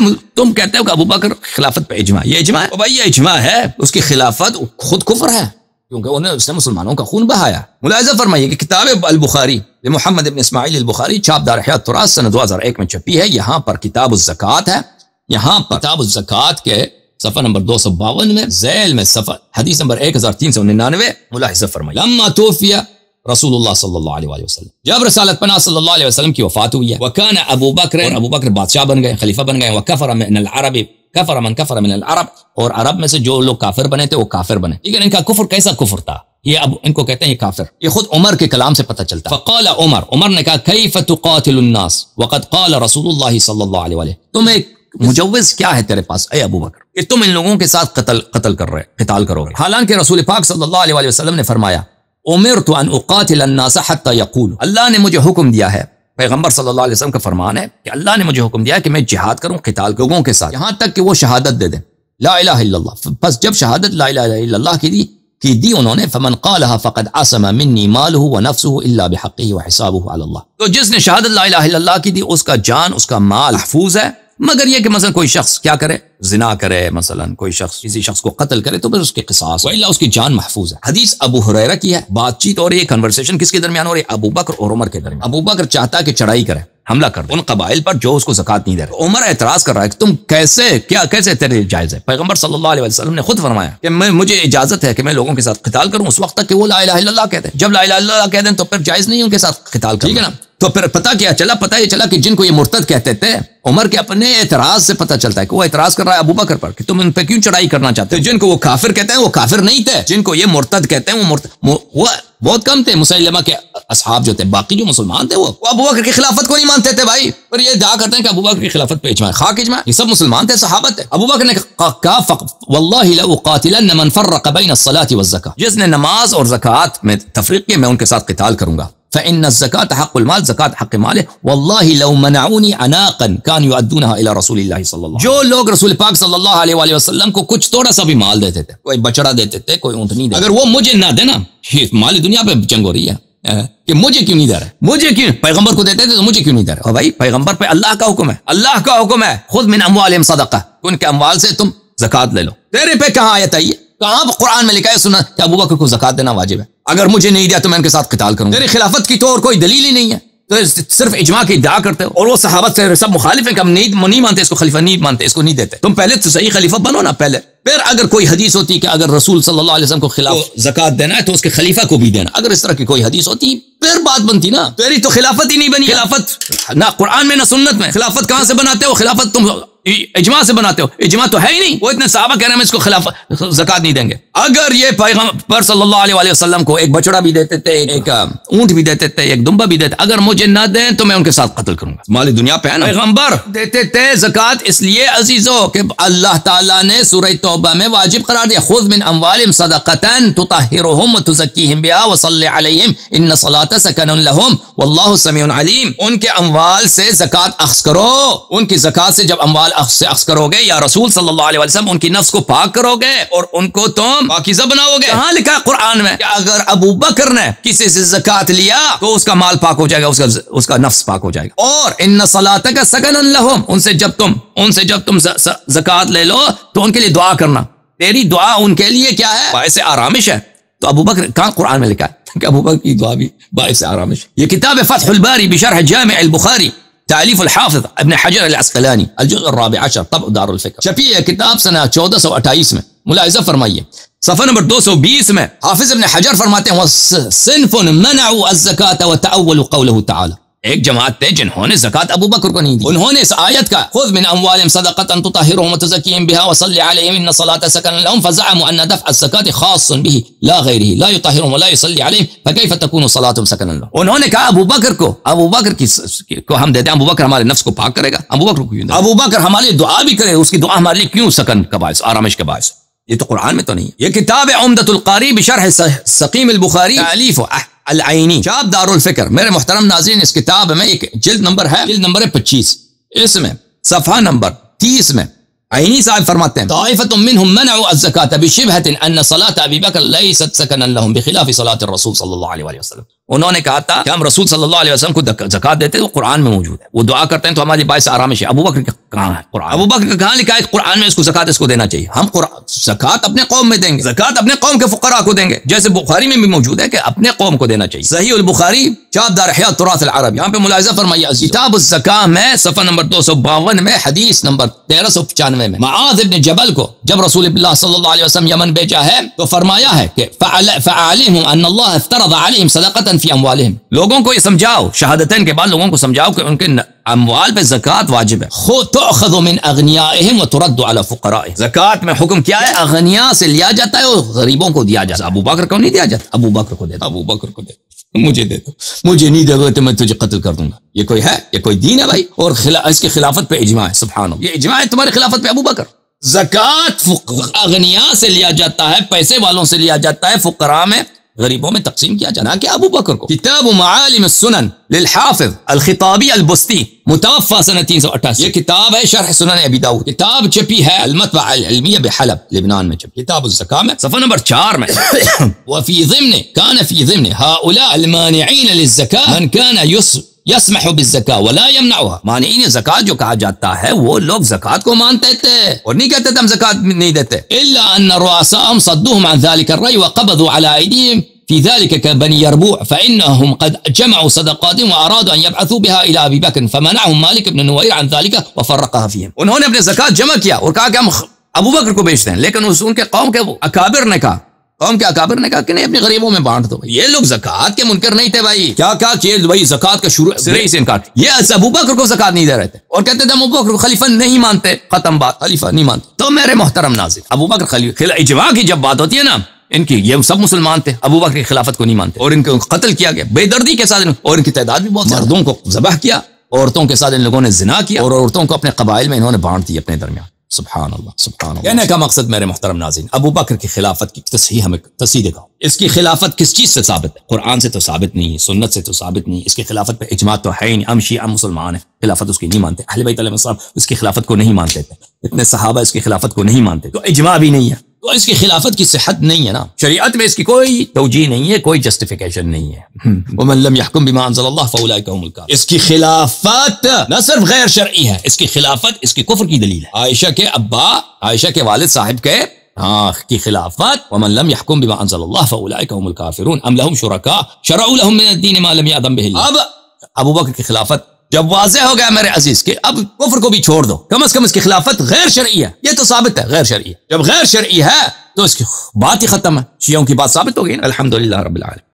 [SPEAKER 1] تم کہتے ہو کہ ابو بکر خلافت پہ اجماع، یہ اجماع ہے بھائی، یہ اجماع ہے، اس کی خلافت خود کفر ہے کیونکہ اس نے مسلمانوں کا خون بہایا. ملاحظہ فرمائیے کہ کتاب البخاری محمد ابن اسماعیل البخاری، چھاپ دار احیاء التراث سنہ 2001 میں چھپی ہے. یہاں پر کتاب الزکوٰۃ ہے، یہاں پر کتاب الزکوٰۃ کے صفحہ نمبر 252 میں ذیل میں صفحہ حدیث نمبر 1399 ملاحظہ فرمائیے. لما توفی رسول اللہ صلی اللہ علیہ وسلم، جب رسالت پناہ صلی اللہ علیہ وسلم کی وفات ہوئی ہے. وکان ابو بکر، اور ابو بکر بادشاہ بن گئے، خلیفہ بن گئے. وکفر من العرب، کفر من کفر من العرب، اور عرب میں سے جو لوگ کافر بنے تھے وہ کافر بنے. لیکن ان کا کفر کیسا کفر تھا، یہ اب ان کو کہتے ہیں یہ کافر. یہ خود عمر کے کلام سے پتہ چلتا. فقال عمر نے کہا کیف تقاتل الناس وقد قال رسول اللہ صلی اللہ علیہ وسلم، تم ایک مجوز کیا ہے تیرے پاس اے ابو بکر کہ تم ان لوگوں کے ساتھ قتال کرو گے، حالانکہ رسول پاک صلی اللہ علیہ وسلم نے فرمایا امرت ان اقاتل الناس حتى يقولوا، اللہ نے مجھے حکم دیا ہے، پیغمبر صلی اللہ علیہ وسلم کا فرمان ہے کہ اللہ نے مجھے حکم دیا ہے کہ میں جہاد کروں، قتال لوگوں کے ساتھ، یہاں تک کہ وہ شہادت دے دیں لا الہ الا اللہ. بس جب شہادت لا الہ الا اللہ کی دی انہوں نے، فمن قالها فقد عصم مني ماله ونفسه الا بحقه وحسابه على الله، تو جس نے شہادت لا الہ الا اللہ کی دی اس کا جان، اس کا مال محفوظ ہے، مگر یہ کہ مثلا کوئی شخص کیا کرے، زنا کرے، مثلا کوئی شخص کسی شخص کو قتل کرے تو پھر اس کے قصاص، والا اس کی جان محفوظ ہے. حدیث ابو ہریرہ کی ہے. بات چیت اور یہ کنورسیشن کس کے درمیان ہو رہی ہے؟ ابو بکر اور عمر کے درمیان. ابو بکر چاہتا ہے کہ چڑھائی کرے، حملہ کر دے ان قبائل پر جو اس کو زکوٰۃ نہیں دے رہے. عمر اعتراض کر رہا ہے کہ تم کیسے تیرے جائز ہے؟ پیغمبر صلی اللہ علیہ وسلم نے خود فرمایا کہ مجھے اجازت ہے کہ میں لوگوں کے ساتھ قتال کروں اس وقت تک کہ وہ لا الہ الا اللہ کہتے ہیں. جب لا الہ الا اللہ کہہ دیں تو پھر جائز نہیں ان کے ساتھ قتال کرنا، ٹھیک ہے نا. تو پھر پتہ کیا چلا؟ پتہ یہ چلا کہ جن کو یہ مرتد کہتے تھے، عمر کے اپنے اعتراض سے پتہ چلتا ہے کہ وہ اعتراض کر رہا ہے ابو بکر پر کہ تم ان پہ کیوں چڑھائی کرنا چاہتے ہو۔ جن کو وہ کافر کہتے ہیں وہ کافر نہیں تھے، جن کو یہ مرتد کہتے ہیں وہ بہت کم تھے۔ مسلمہ کے اصحاب جو تھے، باقی جو مسلمان تھے وہ ابو بکر کی خلافت کو نہیں مانتے تھے بھائی، پر یہ دعا کرتے ہیں کہ ابو بکر کی خلافت پہ اجماع، خاک اجماع، یہ سب مسلمان تھے، صحابہ تھے۔ ابو بکر نے کہا واللہ لأقاتلن من فرق بین الصلاۃ والزکاۃ، جس نے نماز اور زکوٰۃ میں تفریق کیا میں ان کے ساتھ قتال کروں گا۔ فإن الزکاة حق المال، زکات حق مال ہے۔ واللہ لو منعونی عناقا كانوا يؤدونها الى رسول اللہ صلی اللہ علیہ وسلم، جو لوگ رسول پاک صلی اللہ علیہ وآلہ وسلم کو کچھ تھوڑا سا بھی مال دیتے تھے، کوئی بچڑا دیتے تھے، کوئی اونٹنی دیتے، اگر وہ مجھے نہ دینا، مالی دنیا پہ جنگ ہو رہی ہے کہ مجھے کیوں نہیں دے رہے، مجھے کیوں پیغمبر کو دیتے تھے تو مجھے کیوں نہیں دے رہے؟ اور بھائی پیغمبر پہ اللہ کا حکم ہے، اللہ کا حکم ہے خذ من اموالہم صدقہ، ان کے اموال سے تم زکات لے لو۔ تیرے پہ کہاں آیت آئی ہے؟ کہاں قرآن میں لکھا ہے سنا کہ ابو بکر کو زکات دینا واجب ہے؟ اگر مجھے نہیں دیا تو میں ان کے ساتھ قتال کروں گا۔ تیری خلافت کی تو اور کوئی دلیل ہی نہیں ہے، تو صرف اجماع کی ادعا کرتے ہو، اور وہ صحابت سے سب مخالف ہیں کہ ہم نہیں مانتے اس کو خلیفہ، نہیں مانتے اس کو، نہیں دیتے۔ تم پہلے تو صحیح خلیفہ بنو نا پہلے، پھر اگر کوئی حدیث ہوتی کہ اگر رسول صلی اللہ علیہ وسلم کو خلاف زکات دینا ہے تو اس کے خلیفہ کو بھی دینا، اگر اس طرح کی کوئی حدیث ہوتی پھر بات بنتی نا۔ تیری تو خلافت ہی نہیں بنی، خلافت نہ قرآن میں نہ سنت میں، خلافت کہاں سے بناتے ہو؟ خلافت تم اجماع سے بناتے ہو، اجماع تو ہے ہی نہیں، وہ اتنے صحابہ کہہ رہے ہیں ہم اس کو خلافت زکات نہیں دیں گے۔ اگر یہ پیغمبر صلی اللہ علیہ وآلہ وسلم کو ایک بچڑا بھی دیتے تھے، ایک اونٹ بھی دیتے تھے، ایک دمبا بھی دیتے، اگر مجھے نہ دیں تو میں ان کے ساتھ قتل کروں گا۔ مالی دنیا پہ ہے نا۔ پیغمبر دیتے تھے زکات اس لیے عزیزو کہ اللہ تعالیٰ نے سورہ توبہ میں واجب قرار دیا، خذ من اموالہم صدقۃ تطہرہم وتزکیہم بہا وصلی علیہم ان الصلاۃ سکن لہم واللہ سمیع علیم۔ ان کے اموال سے زکات اخذ کرو، ان کی زکات سے جب اموال سے اخذ کرو گے یا رسول صلی اللہ علیہ وسلم ان کی نفس کو پاک کرو گے اور ان کو تم پاکیزہ بناؤ گے۔ کہاں لکھا ہے قرآن میں کہ اگر ابو بکر نے کسی سے زکات لیا تو اس کا مال پاک ہو جائے گا، اس کا نفس پاک ہو جائے گا؟ اور ان صلاتک سکن لہم، ان سے جب تم زکات لے لو تو ان کے لیے دعا کرنا، تیری دعا ان کے لیے کیا ہے؟ باعث آرامش ہے۔ تو ابو بکر کہاں قرآن میں لکھا ہے کہ ابو بکر کی دعا بھی باعث آرامش؟ یہ کتاب فتح الباری بشرح جامع البخاری تالیف الحافظ ابن حجر العسقلانی الجزء الرابع عشر طبع دار الفکر، چھپی ہے کتاب سنہ 1428 میں، ملاحظہ فرمائیے صفحہ نمبر 220 میں حافظ ابن حجر فرماتے ہیں وَصِنْفٌ مَنَعُوا الزَّكَاةَ وَتَأَوَّلُوا قَوْلَهُ تعالی، ایک جماعت تھے جنہوں نے زکات ابو بکر کو نہیں دی، انہوں نے اس آیت کا خذ من اموالہم صدقۃ تطہرہم وتزکیہم بہا وصلی علیہم ان الصلاۃ سکن لہم فزعموا ان دفع الزکاۃ خاص به لا غیرہ لا یطہرہم ولا یصلی علیہم فکیف تکون صلاتہم سکنا لہم۔ انہوں نے کہا ابو بکر کو ہم دیتے ہیں، ابو بکر ہمارے نفس کو پاک کرے گا، ابو بکر کو کیوں؟ ابو بکر ہمارے لیے دعا بھی کرے، اس کی دعا ہمارے لیے کیوں سکن کا باعث، آرامش کا باعث؟ یہ تو قرآن میں تو نہیں ہے۔ یہ کتاب عمدۃ القاری بشرح سقیم البخاری تالیف العینی چاپ دار الفکر، میرے محترم ناظرین اس کتاب میں ایک جلد نمبر ہے 25، اس میں صفحہ نمبر 30 میں عینی صاحب فرماتے ہیں طائفۃ منہم منعوا الزکاۃ بشبہۃ ان صلاۃ ابی بکر لیست سکنا لہم بخلاف صلاۃ الرسول صلی اللہ علیہ وآلہ وسلم۔ انہوں نے کہا تھا کہ ہم رسول صلی اللہ علیہ وسلم کو زکات دیتے ہیں، وہ قرآن میں موجود ہے، وہ دعا کرتے ہیں تو ہماری باعث آرامش ہے۔ ابو بکر کہاں ہے قرآن؟ ابو بکر کہاں لکھا ہے قرآن میں اس کو زکات اس کو دینا چاہیے؟ ہم زکات اپنے قوم میں دیں گے، زکات اپنے قوم کے فقراء کو دیں گے، جیسے بخاری میں بھی موجود ہے کہ اپنے قوم کو دینا چاہیے۔ صحیح البخاری چاپ دار احیاء التراث العرب، یہاں پہ ملاحظہ فرمائیے کتاب الزکاہ میں صفحہ نمبر 252 میں حدیث نمبر 1395 میں معاذ ابن جبل کو جب رسول اللہ صلی اللہ علیہ وسلم یمن بھیجا ہے تو فرمایا ہے کہ فعلمهم ان اللہ افترض علیہم صدقۃ فی اموالہم، لوگوں کو یہ سمجھاؤ، شہادتین کے بعد لوگوں کو سمجھاؤ کہ ان کے اموال پہ زکات واجب ہے۔ خود تؤخذ من اغنیائہم وترد علی فقرائہم، زکات میں حکم کیا ہے؟ اغنیاء سے لیا جاتا ہے اور غریبوں کو دیا جاتا ہے۔ ابو بکر کو نہیں دیا جاتا، ابو بکر کو دیتا، ابو بکر کو دیتا، مجھے دے دو، مجھے نہیں دے گا تو میں تجھے قتل کر دوں گا۔ یہ کوئی ہے؟ یہ کوئی دین ہے بھائی؟ اور اس کی خلافت پہ اجماع ہے، سبحان اللہ، یہ اجماع ہے تمہاری خلافت پہ ابو بکر۔ زکات اغنیاء سے لیا جاتا ہے، پیسے والوں سے لیا جاتا ہے، فقراء میں غریبوں میں تقسیم کیا جانا کہ ابو بکر کو۔ کتاب معالم السنن للحافظ الخطابی البستی متوفى سنہ 388، یہ کتاب ہے شرح سنن ابی داؤد، کتاب چھپی ہے المطبع العلمیہ بحلب لبنان میں چھپی، کتاب الزکاہ میں صفحہ نمبر 4 میں وفي ضمن كان في ضمن هؤلاء المانعين للزكاة من كان یسمح بالزکاة ولا يمنعها، مانعین زکات جو کہا جاتا ہے وہ لوگ زکات کو مانتے تھے اور نہیں کہتے تھے ہم زکات نہیں دیتے، الا ان رؤساءهم صدوهم عن ذلك الرأي وقبضوا على ايديهم في ذلك كبني يربوع فانهم قد جمعوا صدقاتهم وارادوا ان يبعثوا بها الى ابي بكر فمنعهم مالك بن نوير عن ذلك وفرقها فيهم، انہوں نے اپنے زکات جمع کیا اور کہا کہ ہم ابو بکر کو بیچتے ہیں، لیکن ان کے قوم کے اکابر نے کہا قوم کے اکابر نے کہا کہ نہیں اپنے غریبوں میں بانٹ دو. یہ لوگ زکات کے منکر نہیں تھے بھائی. کیا چیز بھائی زکات کا شروع سے انکار. یہ ابو بکر کو زکات نہیں دے رہے تھے اور کہتے تھے ابو بکر کو خلیفہ نہیں مانتے. ختم بات, خلیفہ نہیں مانتے. تو میرے محترم ناظرین, ابو بکر خلیفہ اجماع کی جب بات ہوتی ہے نا, ان کی یہ سب مسلمان تھے, ابو بکر کی خلافت کو نہیں مانتے اور ان کو قتل کیا گیا بے دردی کے ساتھ, اور ان کی تعداد بھی بہت. مردوں کو ذبح کیا, عورتوں کے ساتھ ان لوگوں نے زنا کیا اور عورتوں کو اپنے قبائل میں انہوں نے بانٹ دی اپنے درمیان. سبحان اللہ سبحان اللہ. کہنے کا مقصد میرے محترم ناظرین, ابو بکر کی خلافت کی تصحیح ہمیں دکھاؤ. اس کی خلافت کس چیز سے ثابت ہے؟ قرآن سے تو ثابت نہیں ہے, سنت سے تو ثابت نہیں. اس کی خلافت پہ اجماع تو ہے ہی نہیں. ہم شیعہ مسلمان ہیں, خلافت اس کی نہیں مانتے. اہل بیت علیہ السلام اس کی خلافت کو نہیں مانتے تھے, اتنے صحابہ اس کی خلافت کو نہیں مانتے, تو اجماع بھی نہیں ہے. تو اس کی خلافت کی صحت نہیں ہے نا, شریعت میں اس کی کوئی توجیہ نہیں ہے, کوئی جسٹیفیکیشن نہیں ہے. ومن لم يحكم بما انزل الله فاولئك هم الكافرون. اس کی خلافت نہ صرف غیر شرعی ہے, اس کی خلافت اس کی کفر کی دلیل ہے. عائشہ کے ابا, عائشہ کے والد صاحب کے کی خلافت, ومن لم يحكم بما انزل الله فاولئك هم الكافرون ام لهم شركاء شرعوا لهم من الدين ما لم يأذن به الله. اب ابو بکر کی خلافت جب واضح ہو گیا میرے عزیز کہ اب کفر کو بھی چھوڑ دو, کم از کم اس کی خلافت غیر شرعی ہے, یہ تو ثابت ہے غیر شرعی ہے. جب غیر شرعی ہے تو اس کی بات ہی ختم ہے, شیعوں کی بات ثابت ہو گئی نا. الحمدللہ رب العالمین.